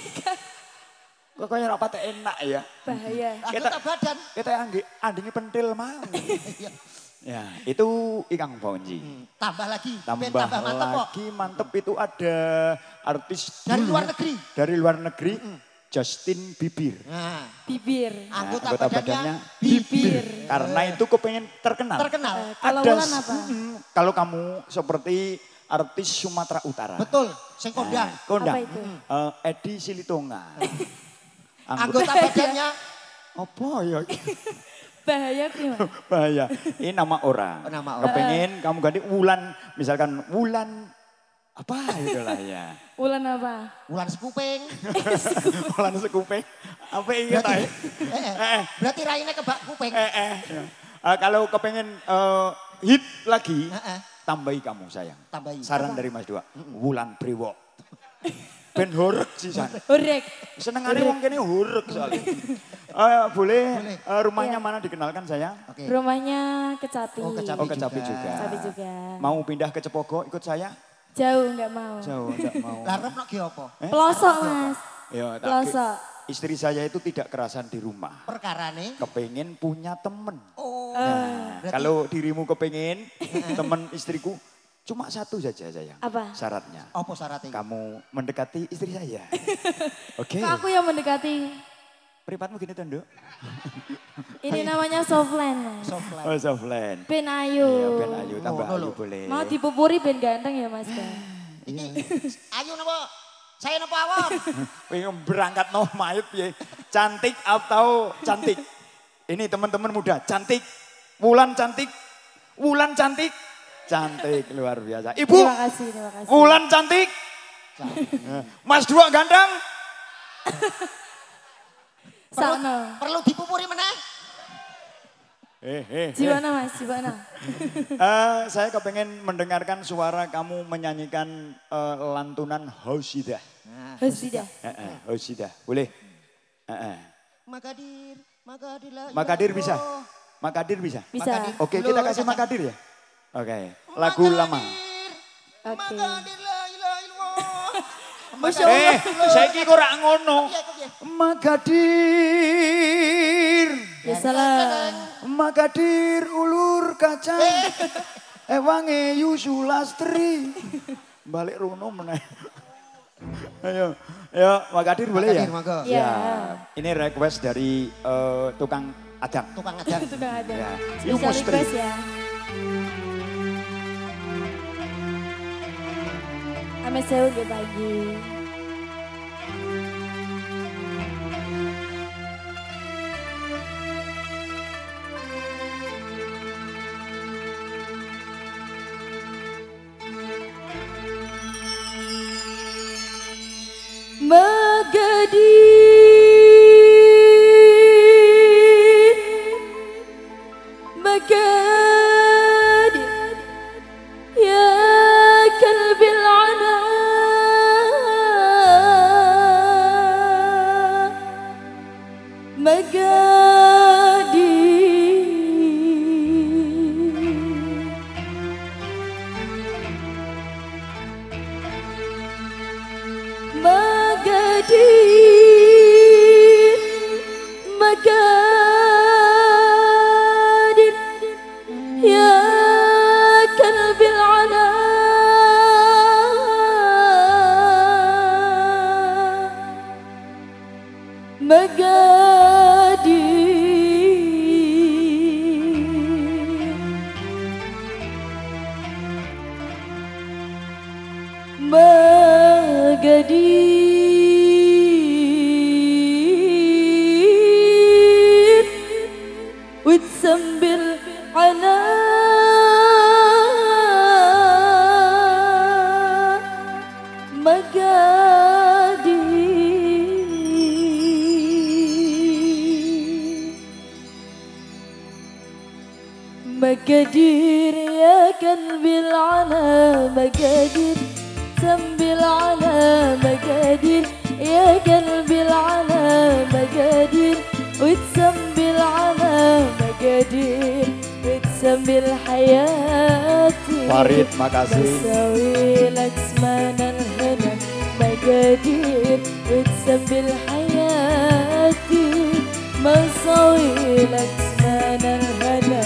kok kayak rapat enak ya. Bahaya. Anggota badan. Kita anggi, andingi pentil mau. Iya. Ya, itu Ikang Fauzi. Hmm, Tambah lagi. Tambah, Ben tambah mantep kok. lagi mantep itu ada artis Dari dulu luar ya. negeri. Dari luar negeri. Justin Bieber. Nah, Bibir. Nah, anggota, badannya, Bibir. Karena itu kepengen terkenal. terkenal. Eh, kalau Ada Wulan s- apa? Mm, kalau kamu seperti artis Sumatera Utara. Betul, sing kondang. Nah, kondang. Apa itu? Eh, Edi Silitonga. Anggota badannya Apa ya? Bahaya gimana? Bahaya. Ini nama orang. Oh, nama orang. Kepengen kamu ganti Wulan. Misalkan Wulan apa itulah ya. Wulan apa? Wulan Sekuping. Wulan sekuping. Apa ingat Berarti, aja? eh, eh, Eh, berarti raine kebak kuping. eh, eh. Eh, kalau kepengen eh, hit lagi, Eh, eh, tambahi kamu sayang. tambahi. Saran dari Mas Dua. Wulan Priwo. Ben horek sih san. Hurek. Senengane wong kene horek soalnya. Eh, boleh, Boleh. eh, rumahnya Iya. mana dikenalkan sayang? Oke. Rumahnya Kecapi. Oh, Kecapi. Oh, Kecapi juga. juga. Kecapi juga. Mau pindah ke Cepogo ikut saya? Jauh nggak mau. Jauh, enggak mau. Lah rep nek ki apa? Eh? Pelosok mas. Ya, tak- Pelosok. Istri saya itu tidak kerasan di rumah. Perkarane. Kepengen punya temen. Oh. Nah, berarti- kalau dirimu kepengen temen istriku cuma satu saja sayang. Apa? Syaratnya. Apa syaratnya? Kamu mendekati istri saya. Oke. Kok aku yang mendekati? Pripatmu gini tuh, Nduk? Ini namanya softland, Mas. Softland. Oh, softland. Ben ayu. Iya, ben ayu, tambah Oh, ayu lho. boleh. Mau dipupuri ben ganteng ya, Mas. Kan? Iki ayu napa? Saya napa awam? Pengen berangkat no mayat ya. Cantik atau cantik? Ini teman-teman muda, cantik. Wulan cantik. Wulan cantik. Cantik, luar biasa. Ibu. Terima kasih, terima kasih. Wulan cantik. Mas Dua ganteng. Perlu, Sakno. perlu dipupuri meneh? Eh, eh, Gimana Mas, gimana? Eh, saya kepengen mendengarkan suara kamu menyanyikan eh, lantunan Hausidah. Husida. Eh, eh, Hausidah, boleh? Eh, eh. Makadir, Makadir lah. Makadir bisa? Makadir bisa? Bisa. Makadir. Oke, kita kasih Makadir ya? Oke, lagu lama. Oke. Makadir la ilaha illallah. Masya Eh, saya kira ora ngono. Piye, piye? Makadir. Ya salah. Makadir ulur kacang. Eh wangi Yusulastri. Balik runo meneh. Ayo, ayo Makadir boleh ya? Makadir, monggo. Ya. Ini request dari eh, tukang adang. Tukang ajar. Itu kan ada. Ya. Spesial Yumustri. request ya. Ame sewu ge pagi. Magadir, Magadir, ya kalbil ana, Magadir, Magadir, ya kalbil ana, Magadir, Magadir, وتسمبل على مقادير مقادير يا قلبي العلا مقادير سنبل على مقادير يا قلبي العلا مقادير وتسنبل على مقادير وتسنبل حياتي Farid, makasih. بسوي لك زمان الهنا مقادير وتسنبل حياتي بسوي لك زمان الهنا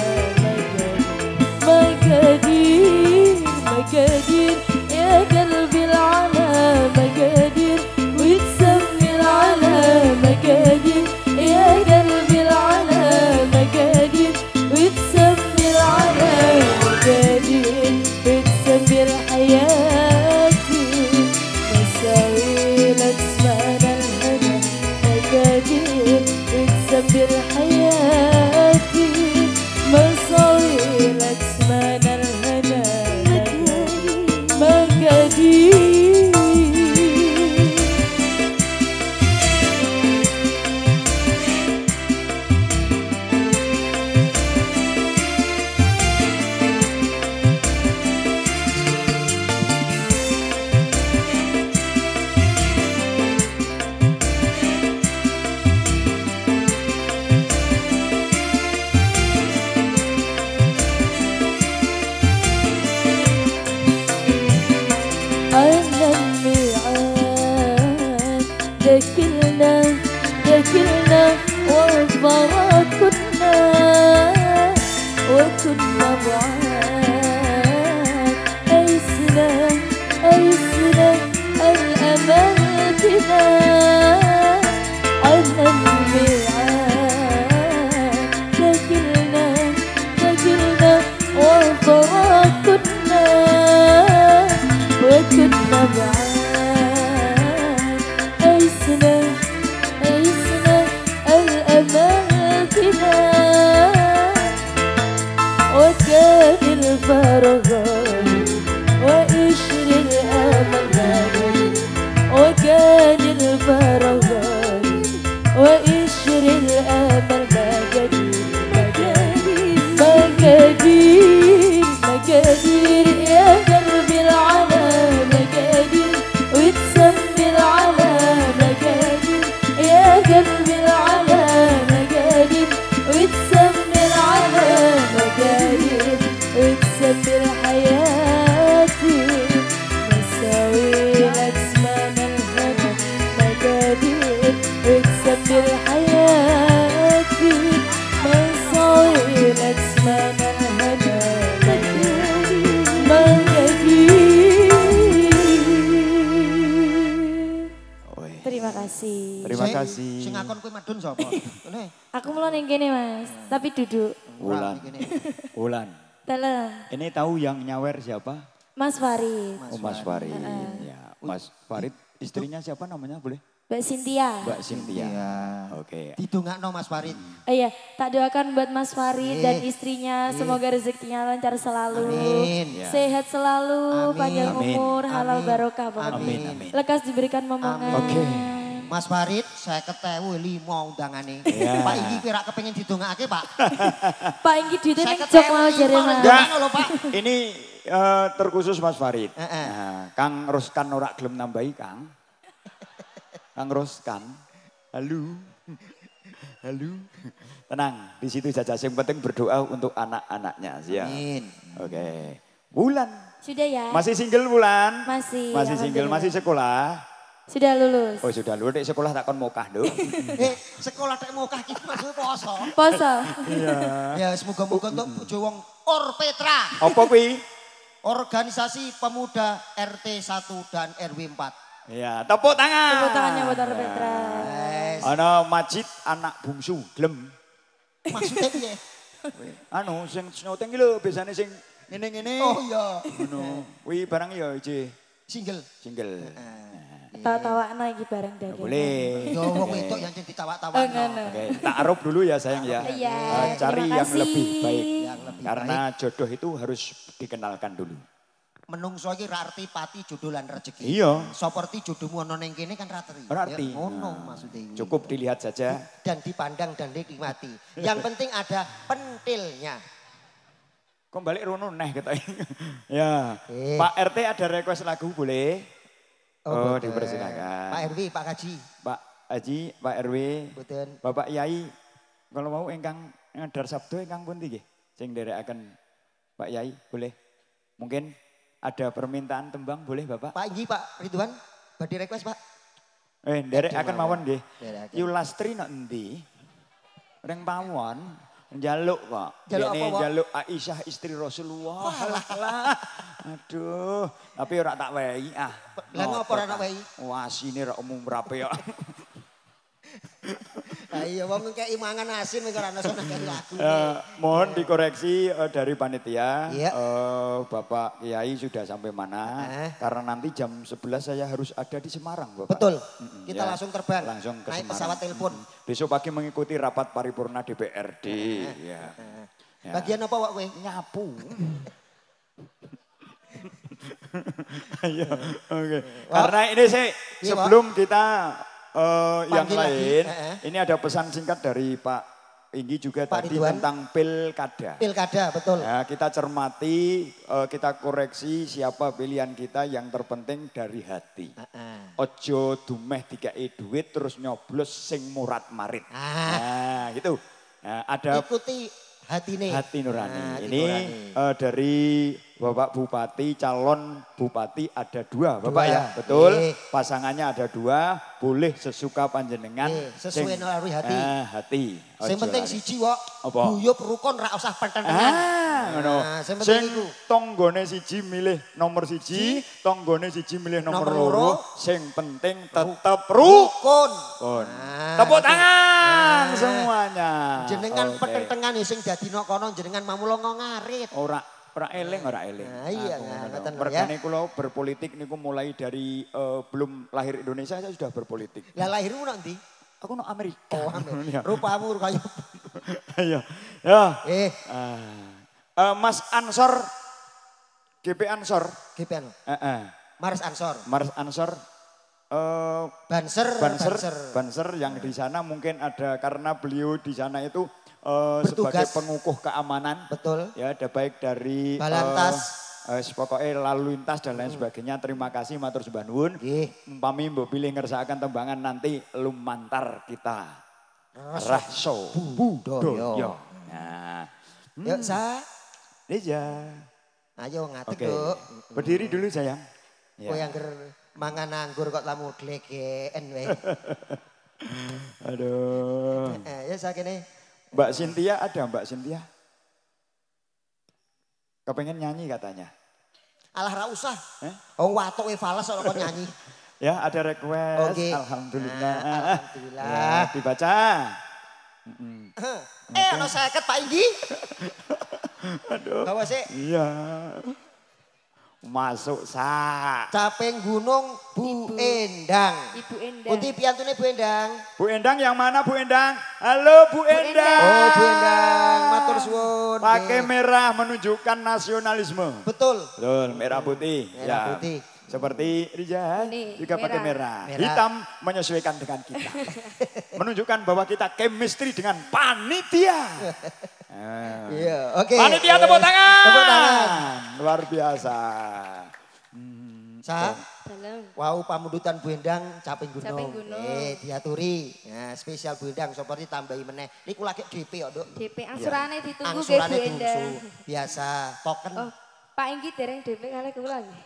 مقادير مقادير يا قلبي العلا مقادير وتسمي العلا مقادير يا قلبي العلا مقادير وتسمي العلا مقادير وتسمي حياتي بسوي لك زمان الهنا مقادير وتسمي حياتي بسوي لك زمان الهنا مقادير أنا الميعاد دكلنا دكلنا والضرا كنا وكنا بعاد أيسنا أيسنا الأمل بنا أنا الميعاد وكنا وكنا بعاد عشنا عشنا الأمل بنا وكان الفراغات وقشر الأمل مجد وكان الفراغات وقشر الأمل مجد مجادير مجادير يا قلبي العلا مجادير وتسمي العلا مجادير يا قلبي العلا مجادير وتسمي العلا مجادير وتسمي الحياة مساوي لك اسمنا الهنا مجادير وتسمي الحياة مساوي لك اسمنا الهنا مجادير. Terima kasih. Terima kasih. Sing ngakon kowe madun sapa? Ngene. Aku mulai ning kene Mas, tapi duduk. Wulan. Wulan. Dalam. Ini tahu yang nyawer siapa? Mas Farid. Oh, Mas Farid. Ya, Mas Farid istrinya siapa namanya boleh? Mbak Cynthia. Mbak Cynthia. Iya. Oke. Didongakno Mas Farid. Oh iya, tak doakan buat Mas Farid Eh, dan istrinya semoga rezekinya lancar selalu. Amin. Ya. Sehat selalu, Amin. panjang Amin. umur, halal Amin. barokah pokoknya. Amin, amin. Lekas diberikan momongan. Oke. Mas Farid, saya ketemu lima undangane. Iya. Pak iki kira kepengin didongakake, Pak. Pak Inggi duitnya Saya ning jok mau ketemu jare lima Mas. undangan lho, Pak. Ini eh, terkhusus Mas Farid. Eh, eh. Nah, Kang Roskan ora gelem nambahi Kang. Kang Roskan. Halo. Halo. Tenang, di situ saja. Yang penting berdoa untuk anak-anaknya. Siap. Amin. Oke. Wulan. Sudah ya? Masih single Wulan? Masih. Masih single, Alhamdulillah. masih sekolah? Sudah lulus. Oh sudah lulus, Dek, sekolah takkan mokah dong. Eh, sekolah tek mokah iki maksudnya poso. Poso. Ya, semoga-moga untuk bojo wong Orpetra. Apa kuwi? Organisasi Pemuda R T satu dan R W empat. Ya, tepuk tangan. Tepuk tangannya buat Ara Petra. Yes. Ana Majid anak bungsu, gelem. Maksudnya piye? Anu sing syuting iki lho biasane sing ngene-ngene. Oh iya. Ngono. Kuwi barang ya iki Single. single. Tawa-tawakno iki bareng Ya, daging. boleh. Yo wong Oke. wedok yang Oh, ditawak-tawak. ngono. Oke, taaruf dulu ya sayang ya. Iya, Eh, cari terima yang kasih. lebih baik. Yang lebih Karena jodoh itu harus dikenalkan dulu. Menungso iki ra arti pati jodoh lan rezeki. Iya. Seperti jodohmu ana ning kene kan ra teri. Ora arti. Ya, ngono Nah, maksudnya iki. Cukup dilihat saja. Dan dipandang dan dinikmati. Yang penting ada pentilnya. Kok balik rono neh kita. Ya. Eh. Pak R T ada request lagu boleh? Oh, boten. dipersilakan. Pak R W, Pak Kaji. Pak Haji, Pak R W, Boten. Bapak Yai. Kalau mau ingkang ngadar sabdo ingkang pundi nggih? Sing nderekaken Pak Yai, boleh? Mungkin ada permintaan tembang boleh Bapak? Pak Inggi, Pak Ridwan. Badhe request, Pak. Eh, nderekaken mawon nggih. Nderekaken. Yulastri nek endi? Ring pawon. Njaluk kok. Njaluk Dene apa, Pak? njaluk Aisyah istri Rasulullah. Alah lah. Aduh, tapi ora tak wehi ah. Lah ngopo ora tak wehi? Wah, sini rak umum rapi kok. Ayo wong kek imangan asin wis ora ono seneng lagu. Eh, mohon dikoreksi eh, dari panitia. Iya. Eh, Bapak Kiai sudah sampai mana? Eh. Karena nanti jam sebelas saya harus ada di Semarang, Bapak. Betul. Mm-mm, Kita ya. langsung terbang. Langsung ke Naik Semarang. pesawat telepon. Mm-mm. Besok pagi mengikuti rapat paripurna D P R D. Ya. Ya. Bagian apa Wak kowe? Nyapu. Ayo, oke. Karena ini sih Iya, Pak. sebelum kita eh, yang Panggil lagi, lain, eh, eh. ini ada pesan singkat dari Pak Inggi juga Pak tadi Ridwan. tentang pilkada. Pilkada, betul. Ya, kita cermati, eh, kita koreksi siapa pilihan kita yang terpenting dari hati. Heeh. Ojo dumeh dikai duit terus nyoblos sing murat marit. Ah. Nah, gitu. Nah, ada Ikuti hatine. hati nurani. Nah, hati Ini nurani. eh, dari Bapak Bupati, calon Bupati ada dua, Bapak Dua. ya, betul. Iya. Pasangannya ada dua, boleh sesuka panjenengan. Iya, sesuai sing- naluri hati. Ah, hati. Sing Ojo penting lali. siji Wak, Apa? guyub rukun ra usah pertentangan. Ah, ngono. Nah, sing penting Sing iku. tonggone siji milih nomor siji, tonggone siji milih nomor, Nomor loro. loro. Sing penting tetep ru. Rukun. Pun. Nah, Tepuk betul. tangan Nah. semuanya. Jenengan Oke. pertentangan sing dadina kono jenengan mamula ngarit. Ora ora eling ora eling. Nah, iya, nah, ngoten lho ya. Mergane kula berpolitik niku mulai dari uh, belum lahir Indonesia saya sudah berpolitik. Lah lahirmu nang ndi? Aku no Amerika. Oh, Amerika. Rupamu kaya. Iya. Ya. Eh, Uh, uh, Mas Ansor G P Ansor. G P anu. Heeh. Mars Ansor. Mars Ansor uh, Banser, Banser, Banser. Banser yang di sana mungkin ada karena beliau di sana itu uh, sebagai Bertugas. pengukuh keamanan. Betul. Ya, ada baik dari Balantas. Uh, uh, pokoknya lalu lintas dan lain sebagainya. Terima kasih matur sembah nuwun. Nggih. Umpami mbok pilih ngersakaken tembangan nanti lumantar kita. Raso Budoyo. Nah. Yuk, Sa. Liza. Ayo ngatek, Oke. Duk. Berdiri dulu sayang. Kowe yang ger mangan anggur kok lamu glegen we. Aduh. Eh, ya sakene. Mbak Cynthia ada Mbak Cynthia? Kepengen nyanyi katanya. Alah ra usah. Eh? Oh watuk we fales kok nyanyi. Ya ada request. Oke. Alhamdulillah. Nah, alhamdulillah. Ya, dibaca. Mm-mm. Eh, ono seket Pak Inggi. Aduh. Bawa sih. Iya. Masuk sak. Caping Gunung Bu Ibu. Endang. Ibu Endang. Pundi piantune Bu Endang? Bu Endang yang mana Bu Endang? Halo Bu Endang. Oh Bu Endang, matur suwun. Pakai Nggih. merah menunjukkan nasionalisme. Betul. Betul, merah putih. Merah putih. Seperti Rijal Ini, juga pakai merah. Merah. Hitam menyesuaikan dengan kita. Menunjukkan bahwa kita chemistry dengan panitia. Ah. Iya, oke. Panitia tepuk tangan. Tepuk tangan. Luar biasa. Hmm. Sa, Dalam. wow pamundutan Bu Endang Caping Gunung. Caping Gunung. Eh, diaturi. Nah, spesial Bu Endang seperti tambahi meneh. Niku lagi D P kok, Duk. D P angsurane ditunggu ke Angsurane Bu Endang. bungsu. Biasa, token. Oh, Pak Inggi dereng D P kali kula nggih.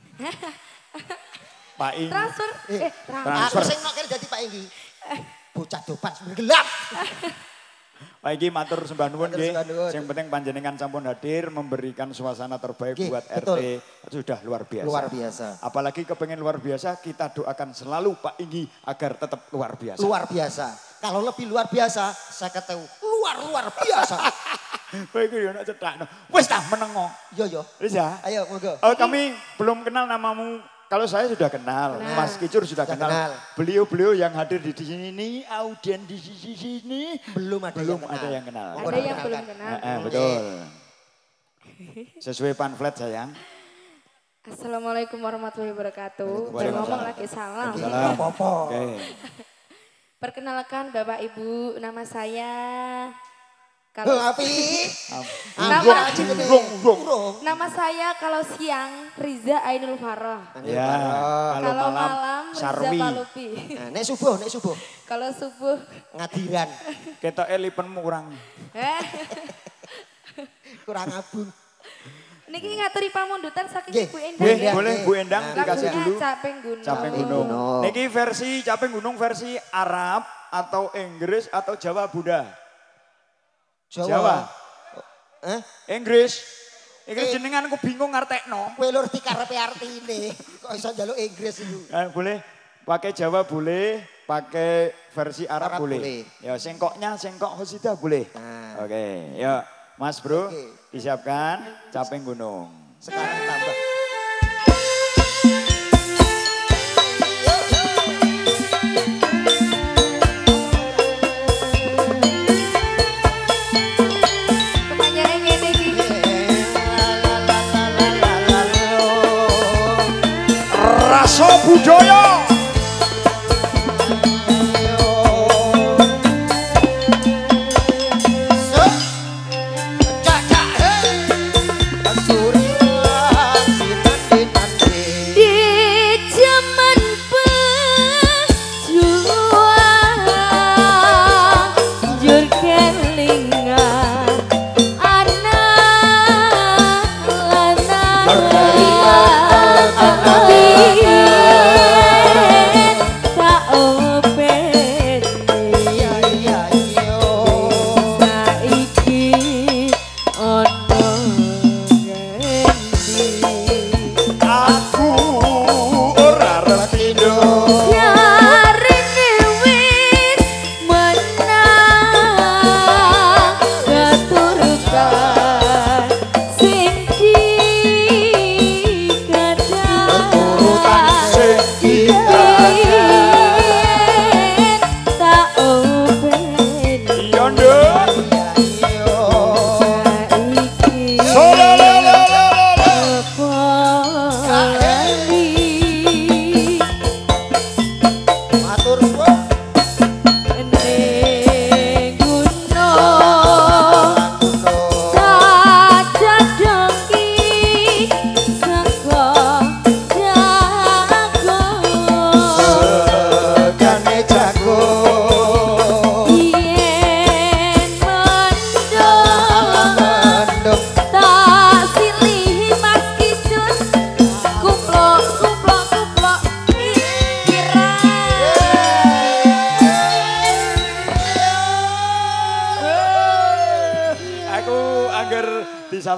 Pak Ing. Transfer. Eh, Eh, transfer. Aku sing nok kene dadi Pak Inggi. Bocah dopan gelap. Pak Igi matur sembah nuwun Matur nggih. sembah nuwun. Sing penting panjenengan sampun hadir memberikan suasana terbaik Nggih, buat betul. R T. Sudah luar biasa. Luar biasa. Apalagi kepengen luar biasa, kita doakan selalu Pak Inggi agar tetap luar biasa. Luar biasa. Kalau lebih luar biasa, saya ketemu luar luar biasa. Kowe iku yo nek cetakno. Wis tak menengo. Yo yo. Wis ya. Ayo monggo. Oh, kami belum kenal namamu. Kalau saya sudah kenal, Kenal. Mas Kicur sudah Sudah kenal. kenal. Beliau-beliau yang hadir di sini ini, audien di sisi sini, Belum ada belum yang kenal. ada yang kenal. Oh, Ada udah yang kenal belum kan? kenal. Eh, eh, betul. Sesuai pamflet sayang. Assalamualaikum warahmatullahi wabarakatuh. Waalaikumsalam. Jangan ngomong lagi salam. Salam. Apa-apa. Oke. Perkenalkan Bapak Ibu, nama saya Heh, kalau api. Nama- Anggur aja Urung, urung. Urung. nama saya kalau siang Riza Ainul Farah. Ya, kalau Kalau malam, malam Riza Sarwi. Palupi. Nah, nek subuh, nek subuh. Kalau subuh Ngadiran. Ketok lipenmu kurang. eh Kurang abung. niki ngaturi pamundutan saking Nggih. Ibu Endang. Nggih, Iya, boleh iya. Bu Endang Nah, dikasih Lagunya dulu. Caping Gunung. Caping Gunung. Gunung. Niki versi Caping Gunung versi Arab atau Inggris atau Jawa Buddha? Jawa. Jawa. Eh, Inggris. Inggris Eh. jenengan aku bingung ngartekno. kowe lur dikarepe artine. Kok iso njaluk Inggris itu? Eh, boleh pakai Jawa boleh, pakai versi Arab, Arab boleh. boleh. Ya sengkoknya sengkok Hosidah boleh. Nah. Oke, ya Mas Bro, Oke. disiapkan Caping Gunung. Sekarang tambah. Kepanjangan ngene iki. Raso budaya. Di zaman pejuang jur kelingan anak lanang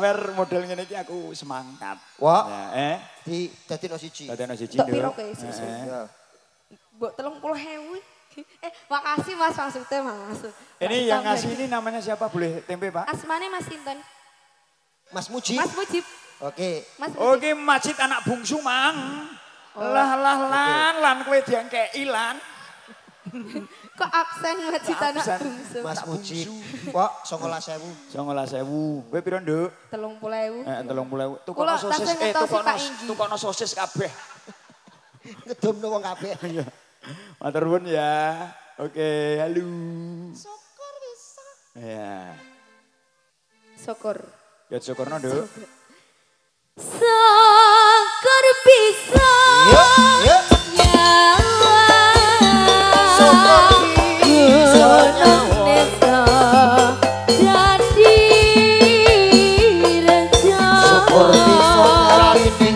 nyawer model ngene iki aku semangat. Wah. Ya, eh. Di dadino siji. Dadino siji. Tok piro kowe susu? Ya. Mbok telung puluh ribu. Eh, makasih Mas maksudnya Mas. Ini yang ngasih ini namanya siapa? Boleh tempe, Pak? Asmane Mas Sinten. Mas Mujib. Mas Mujib. Oke. Mas Mujib. Oke, Majid anak bungsu, Mang. Lah lah lan lan kowe diangkeki lan. Kok absen Majid anak Absen. bungsu? Mas Mujib. Kok songolas sewu. Songolas sewu. Kowe piro, Nduk? telung puluh ribu. Eh, telung puluh. Kula Tukono sosis, tasnya eh ngetosi tukono Pak Inggi. tukono sosis kabeh. Ngedomno wong kabeh. Iya. Matur nuwun ya. Oke, halo. Syukur bisa. Ya. Syukur. Ya syukurno, Nduk. Syukur bisa. Yuk, yuk. Nyawa. Syukur bisa nyawa. Nesa. Jadi reja. Syukur bisa nyari ning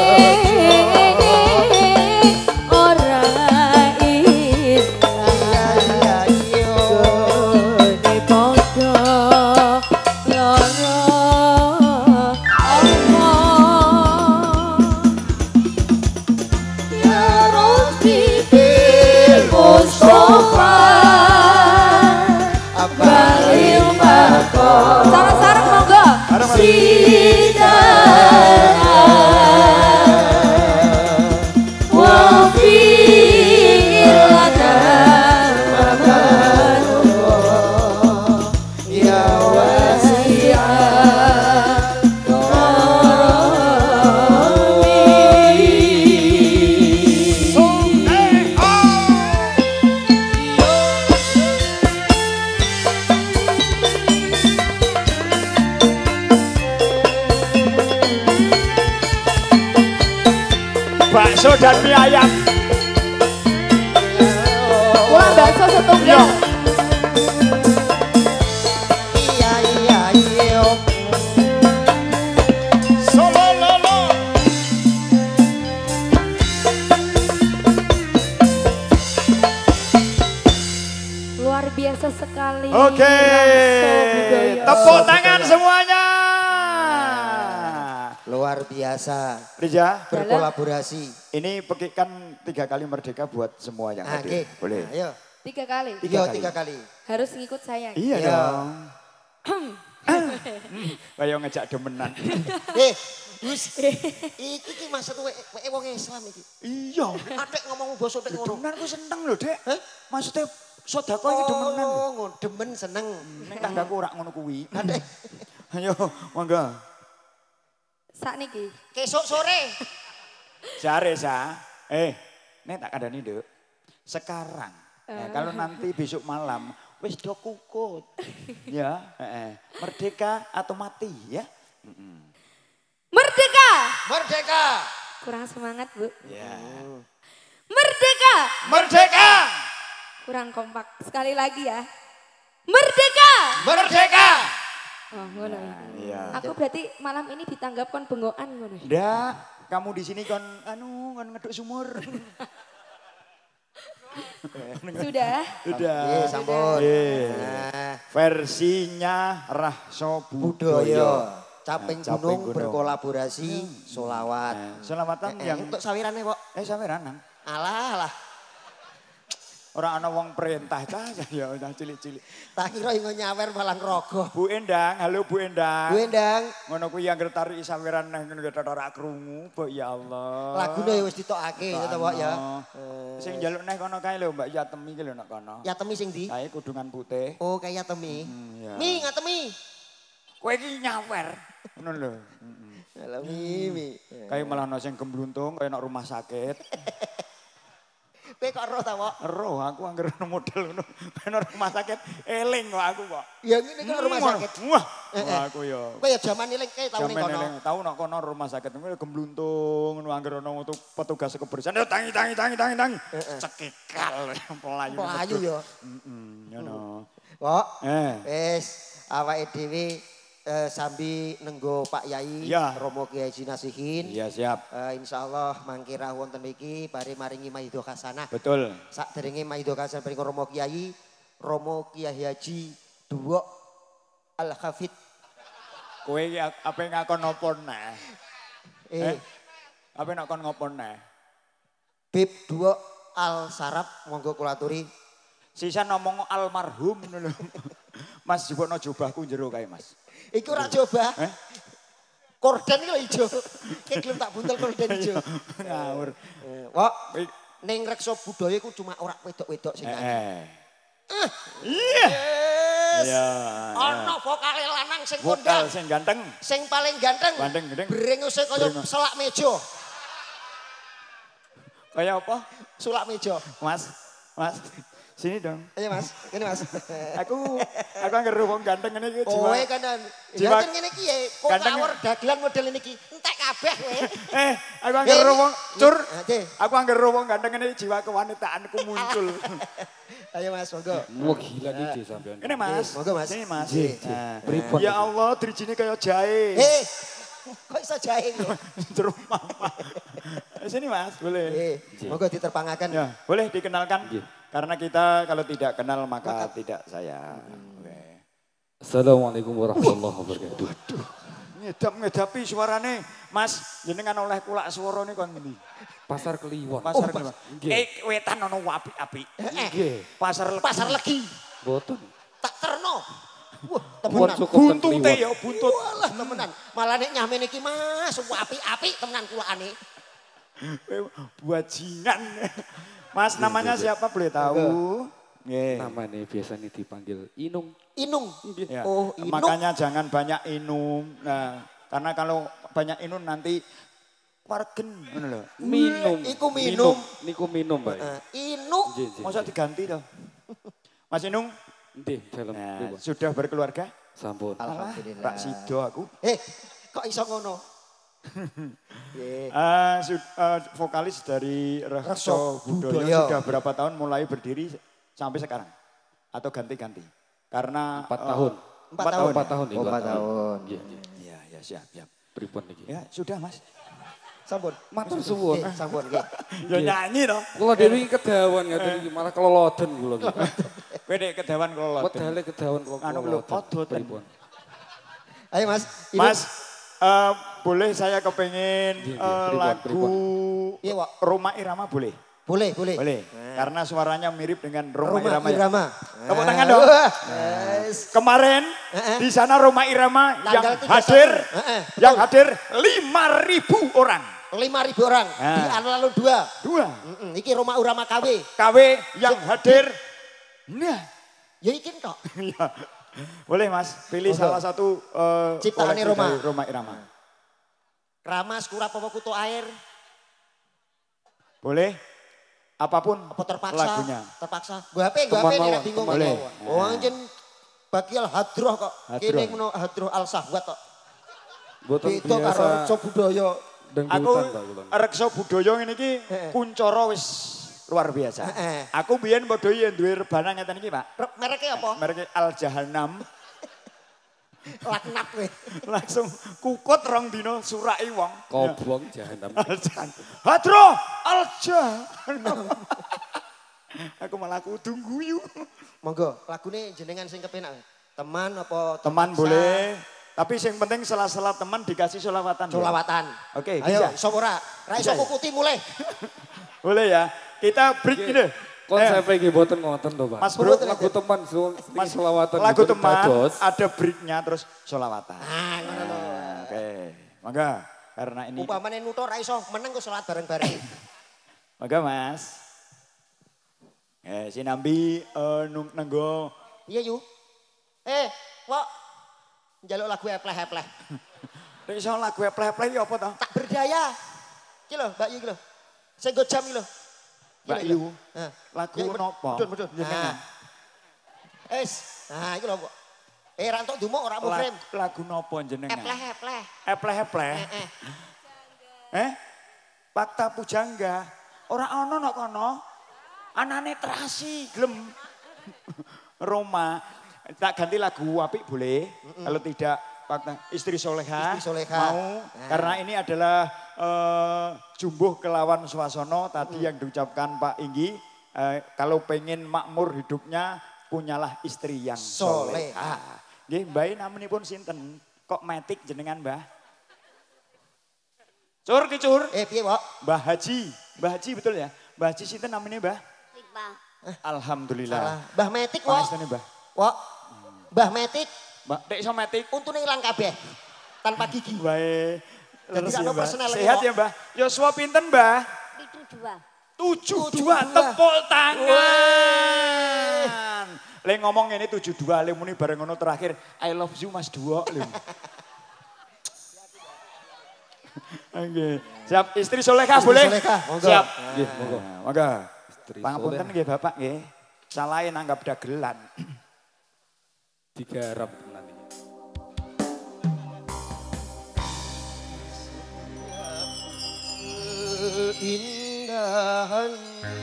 Ora ilang. iya iya. Di podo loro Allah. Ya Rabbi bil Mustafa abalil maqam Sarang-sarang monggo. sidana wa filana mabarullah ya wasi'ah Bakso dan mie ayam. Kurang bakso setunggal. iya iya iya Solo lolo. Luar biasa sekali. Oke. Rasa budaya. Tepuk tangan semuanya. luar biasa Rija, berkolaborasi. ini pekikan tiga kali merdeka buat semua yang Nah, hadir. oke. Boleh? Nah, ayo. Tiga kali. Tiga Yo kali. tiga kali. Harus ngikut saya. Iya Iya. dong. Kayak ngejak demenan. Eh, Gus. Iki ki maksud kowe kowe wong Islam iki. Iya. Atek ngomong basa tek ngono. Demenan ku seneng lho, Dek. Hah? Maksudnya sodako iki demenan. Oh, ngono demen seneng. Nek tanggaku ora ngono kuwi. Atek Ayo, monggo. Sakniki. kesok sore. Jare sa. Eh, nek tak kandani, Nduk. Sekarang, ya, kalau nanti besok malam wis do kukut. Ya, heeh. Merdeka atau mati ya. Merdeka. Merdeka. Kurang semangat, Bu. Ya. Merdeka. Merdeka! Kurang kompak. Sekali lagi ya. Merdeka. Merdeka. Oh, ngono. Iya. Aku berarti malam ini ditanggap kon bengokan ngono. Ndak, kamu di sini kon anu kon ngeduk sumur. Sudah. Udah. Iya, sampun. Iya. Nah, Versinya Rahso budaya. Budaya. Caping Nah, Caping gunung Gunung. berkolaborasi solawat. Nah, selamatan Eh, yang untuk sawirannya kok. eh saweran nang. Alah alah. Orang ana wong perintah cah ya udah cilik-cilik. Tak kira yang nyawer malah ngerogoh. Bu Endang, halo Bu Endang. Bu Endang, Ngono kuwi yang tarik saweran nang ngono ketok ora krungu, Mbok ya Allah. lagune ya wis ditokake ya to, Pak ya. Sing njaluk neh kono kae lho Mbak Yatemi ki lho nek kono. Ya temi sing ndi? Kae kudungan putih. Oh, kayak temi. Hmm, ya. Mi ngatemi. Kowe iki nyawer. Ngono lho. Heeh. Halo mi mi. Kae malah ana sing gembluntung kaya nek rumah sakit. Kowe kok ero ta, Pak? Ero aku anggere ono model ngono. Kaya nek rumah sakit eling kok aku kok. Ya ngene kok rumah sakit. Wah, Eh, eh. wah aku ya. Kowe ya jaman eling kae tau ning Jaman kono. eling tau nek kono rumah sakit ngono gembluntung ngono anggere ono metu petugas kebersihan. Yo tangi tangi tangi tangi tangi. Cekikal pelayu. Pelayu ya. Heeh, ngono. Kok Eh. wis awake dhewe eh, sambi nenggo Pak Yai Iya. Romo Kiai Haji Nasihin. Iya siap. Eh, insyaallah mangke rawuh wonten mriki bari maringi maido hasanah. Betul. Sakderenge maido hasanah bari Romo Kiai Romo Kiai Haji Duwo Al Hafid Kowe iki apa ngakon opo neh? Eh, Apa ngakon ngopo neh? Bib dua Al Sarap monggo kula aturi. Sisa ngomong almarhum ngono lho. Mas jupukno jubahku jero kae, Mas. Iku ora coba. Eh? Korden iki lho ijo. Ki gelem tak buntel korden ijo. Ngawur. Eh, Wok, ning reksa budaya iku cuma ora wedok-wedok sing kangen. Eh. Iya. Yes. Iya. Ana vokale lanang sing Vokal kondang. sing ganteng. Sing paling ganteng. Ganteng, ganteng. Brengose kaya Brengos. selak meja. Kayak apa? Sulak meja. Mas. Mas. Sini dong. Ayo Mas, kene Mas. Aku aku anggere wong ganteng ngene iki jiwa. Kowe kanan. Jiwa- Ya ngene iki ya, kok Ganteng. ngawur dagelan model niki. Entek kabeh kowe. Eh, aku anggere Eh, wong cur. eh, Deh. Aku anggere wong ganteng ngene iki jiwa kewanitaanku muncul. Ayo Mas, monggo. Wah gila nih sampean. Ini Mas. Eh, monggo, Mas. Sini Mas. Jih, jih. Nah. Pripun Ya iki? Allah, drijine kaya jahe. Eh, kok iso jahe ya? Terus mama. Sini Mas, boleh. Eh, monggo diterpangaken. Ya, boleh dikenalkan. Nggih. Karena kita kalau tidak kenal maka tidak sayang. Oke. Assalamualaikum warahmatullahi wabarakatuh. Ngedap-ngedapi suarane, Mas, jenengan oleh kulak swara nih kon ngendi? Pasar Kliwon. Pasar Oh, Kliwon. nggih. Eh, wetan ono apik-apik. Nggih. Pasar Legi. Pasar Legi. Boten. Tak terno. Wah, Pun temenan. cukup ten Buntute Kliwon. ya, buntut. Walah temenan. Malah nek nyamen iki Mas, apik-apik temenan kulakane. Buajingan. Mas, namanya siapa boleh tahu? Nggih. Namanya biasanya dipanggil Inung. Inung. Ya. Oh, Inung. Makanya jangan banyak inum. Nah, karena kalau banyak inum nanti wargen ngono lho. Minum. Iku minum. Niku minum, Mbak. Eh, Inung. Nggih, nggih. Masa diganti toh? Mas Inung, Nggih, dalam nah, pripun? sudah berkeluarga? Sampun. Alhamdulillah. Pak Sido aku. Eh, kok iso ngono? Nggih. Eh, su- eh, vokalis dari Rekso Rekso Budoyo Budoyo. sudah berapa tahun mulai berdiri sampai sekarang? Atau ganti-ganti? Karena Empat eh, tahun. Empat empat tahun. tahun. Empat tahun. Oh, empat tahun. Nggih, nggih. Iya, ya siap, siap. Pripun niki? Ya, sudah Mas. Sampun. Matur suwun. Eh, sampun nggih. Ya nyanyi toh. Kula dewi kedawan ngaten iki malah keloloden kula iki. Kowe nek kedawan kula loten. Wedale kedawan kula. Anu lho, podoten. Pripun? Ayo Mas. Inung. Mas, eh, boleh saya kepengen Nggih, nggih. eh, Pripun, lagu pripun? Iya, Wak. Roma Irama boleh? Boleh, boleh. Boleh. Karena suaranya mirip dengan Roma, Roma Irama. ya. Irama. Tepuk tangan dong. Wah, yes. Kemarin Eh, eh. di sana Roma Irama yang Tanggal tiga puluh satu. hadir, Eh, eh, yang betul. hadir lima ribu orang. lima ribu orang Nah. di alun-alun dua. Dua. Mm-mm, iki Roma Urama K W. K W yang hadir. Nah, Ya ikin kok. ya. Boleh Mas, pilih Monggo. salah satu eh, Ciptaannya koleksi Roma. dari Roma Irama. Kramas kurap apa kutu air. Boleh? Apapun Apa terpaksa? lagunya. Terpaksa. Gue H P, gue H P Teman nek mawon, bingung. teman Boleh. Oh anjen bagial hadroh kok. Hadroh. Kene ngono hadroh al sahwat kok. Boten Beda karo biasa reca budaya. Aku dangdutan Pak kula. reksa budaya ngene iki Heeh. kuncoro wis luar biasa. Heeh. Aku biyen padha yen duwe rebana ngeten iki, Pak. Re- Mereknya apa? Merek Al Jahannam. Laknat kowe. Langsung kukut rong dino suraki wong. Kobong jahanam. Al Jahannam. Hadro Al Jahannam. Aku malah kudu guyu. Monggo, lagune jenengan sing kepenak. Teman apa Teman terpaksa? boleh, tapi yang penting sela-sela teman dikasih solawatan. ya? Solawatan. Oke, Ayo, bisa. sok ora. Ra iso Bisa ya? kukuti mulai. Boleh ya. Kita break Oke. gini. Konsep iki boten ngoten to, Pak. Mas Bro, Bro, lagu teman so, Mas, selawatan lagu dipun teman dados. ada breaknya terus solawatan. Ah, ngono lho. Nah, Oke, mangga karena ini. Upamane nutur ra iso meneng kok salat bareng-bareng. Mangga Mas. Eh, sinambi eh, nung nenggo. Iya yu. Eh, kok njaluk lagu epleh-epleh. Nek iso lagu epleh-epleh iki apa to? Tak berdaya. Iki lho, Mbak Yu iki lho. Sing go jam iki lho. Iki Mbak lho, iki Yu. lho. Nah, Lagu ya, betul, nopo? Betul, betul. Jenengan. Nah. Es, nah iki lho kok. Eh, ra entuk dumuk ora mau La- frame. Lagu nopo jenengan? Epleh-epleh. Epleh-epleh. Eh, eh. Eh? Fakta pujangga. Ora ana nok kono. Anane terasi gelem. Roma. Tak ganti lagu apik boleh. Kalau tidak fakta istri soleha. Istri soleha. Mau. Nah. Karena ini adalah eh, jumbuh kelawan suasono tadi yang diucapkan Pak Inggi. Eh, kalau pengen makmur hidupnya punyalah istri yang Soleha. soleha. Nggih, mbae namanipun sinten? Kok metik jenengan, Mbah? Cur, ki cur. Eh, piye, Wak? Mbah Haji. Mbah Haji betul ya? Mbah Haji sinten namanya, Mbah? Iqbal. Alhamdulillah. Salah. Mbah Metik, Wak. Pangestune, Mbah. Wak. Mbah Metik. Mbah, dek iso metik. Untune ilang kabeh. Tanpa gigi. Baik. Jadi Leres gak ya, ono Mbah. personel lagi, Sehat Wak. ya, Mbah? Yosua pinten, Mbah? Itu dua. Tujuh Tujuh dua dua. tepuk tangan. Le ngomong ini tujuh dua, le muni bareng ngono terakhir. I love you Mas Duo. Le. Oke, siap istri solehah Istri boleh? solehah, monggo. Siap. Nggih, monggo. Nah, monggo. Istri Pangapunten soleh. nggih Bapak nggih. Salahin anggap dagelan. Digarap nanti. Keindahan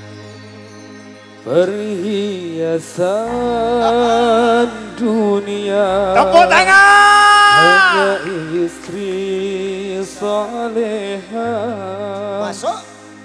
Perhiasan dunia. Tepuk tangan. Hanya istri soleha. masuk.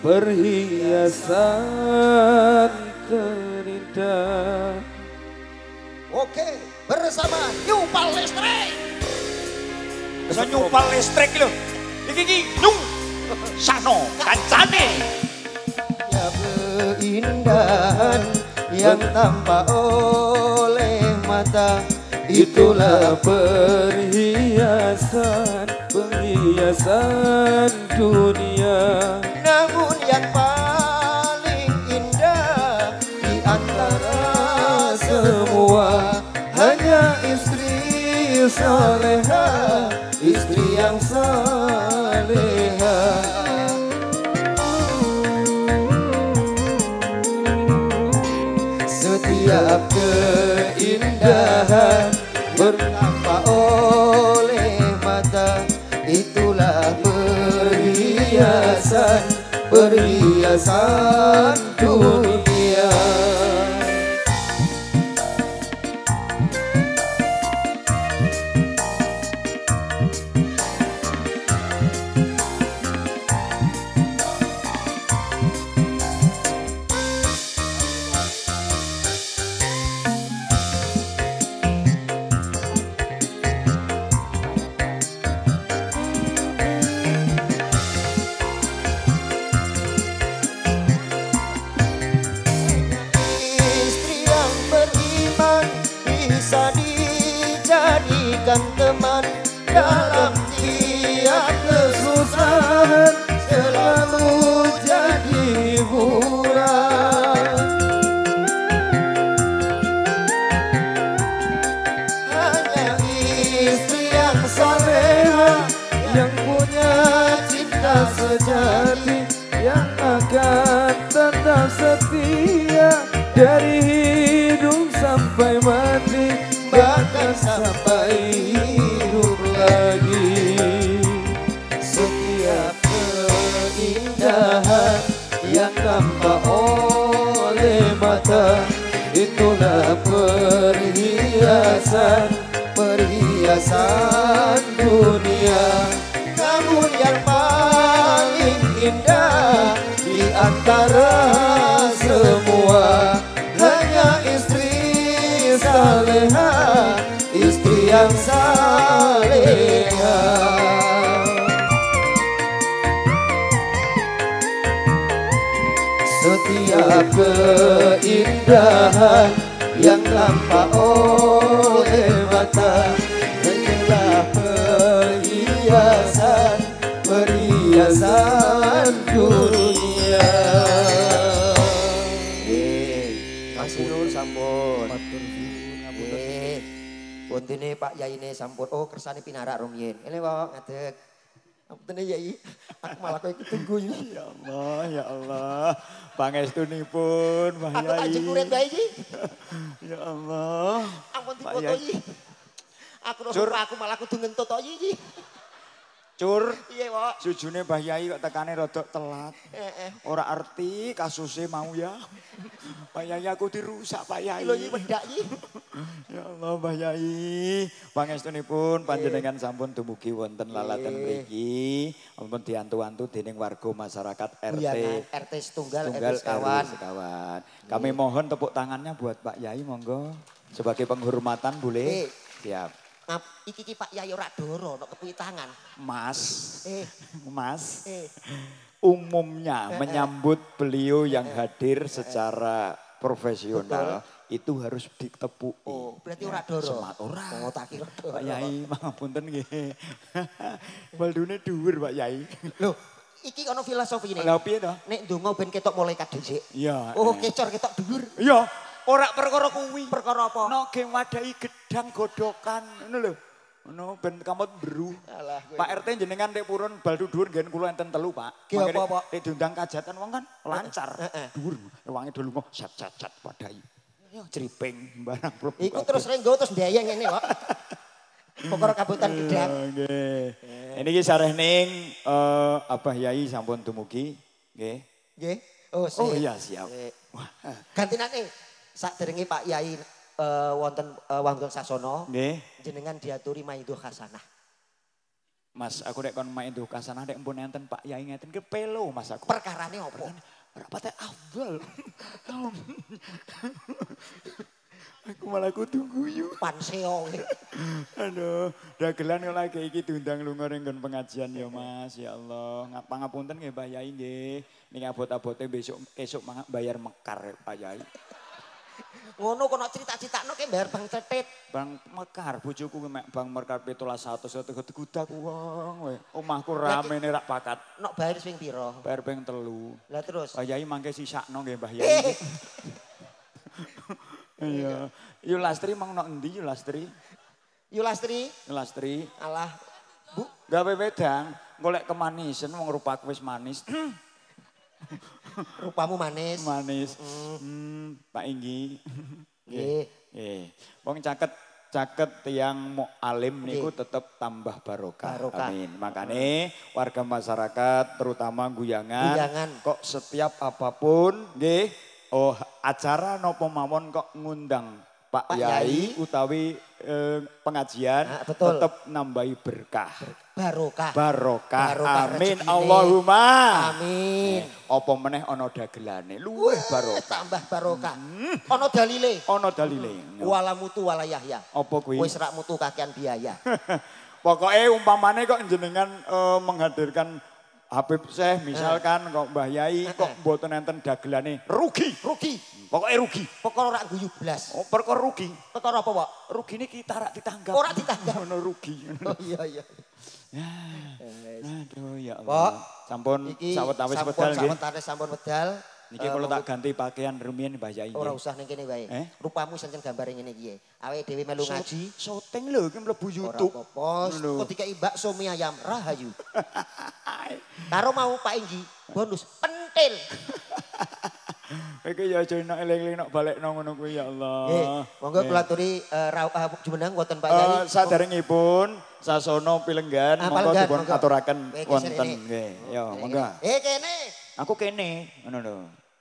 Perhiasan terindah. Oke, bersama Nyupal Listrik. Bisa nyupal listrik lho. Iki iki nyung. Sano kancane. Ya keindahan yang tampak oleh mata. Itulah perhiasan, perhiasan dunia. Namun yang paling indah di antara semua Hanya istri soleha, istri yang soleha. setiap keindahan bernampak oleh mata. Itulah perhiasan, perhiasan dunia. Istri yang beriman bisa dijadikan teman dalam tiap kesusahan, selalu jadi hiburan. Hanya istri yang soleha Yang punya cinta sejati, yang akan tetap setia dari hidup sampai mati, bahkan sampai hidup lagi. setiap keindahan yang tampak oleh mata. Itulah perhiasan, Perhiasan dunia. Namun yang paling indah di antara semua hanya istri saleha, istri yang saleha. Setiap keindahan yang tampak oleh mata hanyalah perhiasan, perhiasan dunia. Eh, Masih nur sampun. Eh, puntine Pak Yaine sampun. Oh, kersane pinarak rumiyin. Ini wae ngadeg. Ampun Yai, aku malah kowe ketunggu iki. Ya Allah, ya Allah. Pangestunipun Mbah Aku tak Yai. jekuret bae iki. Ya Allah. Ampun Pak dipoto Yai. iki. Aku Cur. rasa aku malah kudu ngentut to iki. Cur, Iya, Wak. sujune Mbah Yai kok tekane rada telat. Eh, eh. Ora arti kasusnya mau ya. Pak Yai aku dirusak Pak Yai. Lho iki wedak iki. Ya Allah Mbah Yai. Pangestunipun panjenengan sampun dumugi wonten lalatan mriki. Ampun diantu-antu dening warga masyarakat R T. Iya, nah, R T setunggal, Tunggal R T sekawan. sekawan. Kami mohon tepuk tangannya buat Pak Yai monggo. Sebagai penghormatan boleh. Eh. Siap. Ngap, iki iki Pak Yai ora doro nek kepuyi tangan. Mas. Eh, Mas. eh. Umumnya Eh, eh. menyambut beliau yang Eh, eh. hadir secara profesional itu harus ditepuki. Oh, berarti ora doro. Semat ora. Oh, tak kira doro. Pak Yai, pangapunten nggih. Baldune dhuwur Pak Yai. Loh, iki ono filosofi ini. Lha piye to? Nek ndonga ben ketok malaikat dhisik. Iya. Oh, eh. kecor ketok dhuwur. Iya, ora perkara kuwi. Perkara apa? No ge wadai gedang godokan ngono lho. Ngono ben kamot beru. Alah, kowe. Pak R T jenengan nek purun baldu dhuwur nggen kula enten telu, Pak. Ki apa, Pak? Nek diundang kajatan wong kan lancar. Heeh. Dhuwur. Wangi do lunga sat sat sat wadai. Yo criping barang mlebu. Iku terus renggo terus ndayeng ngene kok. Pokoknya kabutan gedang. Nggih. Ini ki sarehning eh Abah Yai sampun dumugi, nggih. Nggih. Oh, sik. Oh iya siap. Sik. Gantinane saderenge Pak Yai eh, wonten eh, Wanggon Sasono, Nggih. jenengan diaturi maido hasanah. Mas, aku nek kon main duh kasanah nek mpun enten Pak Yai ngeten ki pelo Mas aku. Perkarane apa? Ora pate afdal. Aku malah kudu guyu. Panseo. Aduh, dagelan kok lagi iki diundang lunga ning nggon pengajian ya Mas, ya Allah. Ngapa ngapunten nggih Mbah Yai nggih. Ning abot-abote besok esuk mangak bayar mekar Pak Yai. Ngono kono cerita-critakno ke bayar Bang Cetit. Bang Mekar, bojoku ki mek Bang Mekar pitulas satus gudak wong we. Omahku ramene rak pakat. Nok bayar swing piro? Bayar ping telu. Lah terus. Mbah Yai mangke sisakno nggih Mbah Yai. Iya. Yu Lastri mang nok endi Yu Lastri? Yu Lastri, Yu Lastri, alah Bu, gawe wedang, golek kemanisen wong rupaku wis manis. rupamu manis. Manis. Hmm, Pak Inggi. Nggih. Nggih. Wong caket caket tiang mu alim niku Nggih. tetep tambah barokah. Barokah. Amin. Makane warga masyarakat terutama guyangan, Guyangan. kok setiap apapun nggih oh acara nopo mawon kok ngundang Pak, Pak Yai, Yai. utawi eh, pengajian Nah, betul. tetep nambahi berkah. Barokah. Barokah. Barokah Amin rezekine. Allahumma. Amin. Apa meneh ana dagelane luwih barokah. Tambah barokah. Ono dalile. Ana dalile. Wala mutu wala yahya. Apa kuwi? Wis rak mutu kakean biaya. Pokoknya umpamane kok jenengan eh, menghadirkan Habib Syekh misalkan kok Mbah Yai kok mboten enten dagelane rugi. Rugi. Pokoknya rugi. Pokoknya rak guyu blas. Oh, perkara rugi. Perkara apa, Pak? Rugi ini kita rak ditanggap. Ora ditanggap. Ono rugi. Oh iya iya. Aduh ya Pak, Allah. Sampun iki sawetawis sampun wedal nggih. sawetawis sampun wedal. Niki kalau tak ganti pakaian rumiyin Mbah Yai. Ora nggih. usah ning kene wae. Eh? Rupamu sancen gambare ngene iki. Awake dhewe melu So- ngaji. Syuting lho iki mlebu Ora YouTube. apa-apa. Ngono. Kok dikai bakso mie ayam rahayu. Karo mau Pak Inggi bonus pentil. Iki ya aja enak eling-eling nok balekno ngono kuwi ya Allah. Nggih, monggo Nggih. kula aturi eh, raw- eh, jumeneng wonten Pak Eh, Yai. saderengipun Sasono Pilenggan Ah, monggo Pilenggan, dipun monggo. aturaken Kowe geser wonten ini. nggih. Ya, Kene, monggo. kene. Eh kene. Aku kene ngono lho.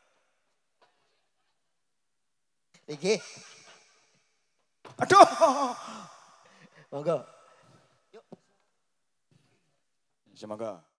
Iki. Aduh. Monggo. Semoga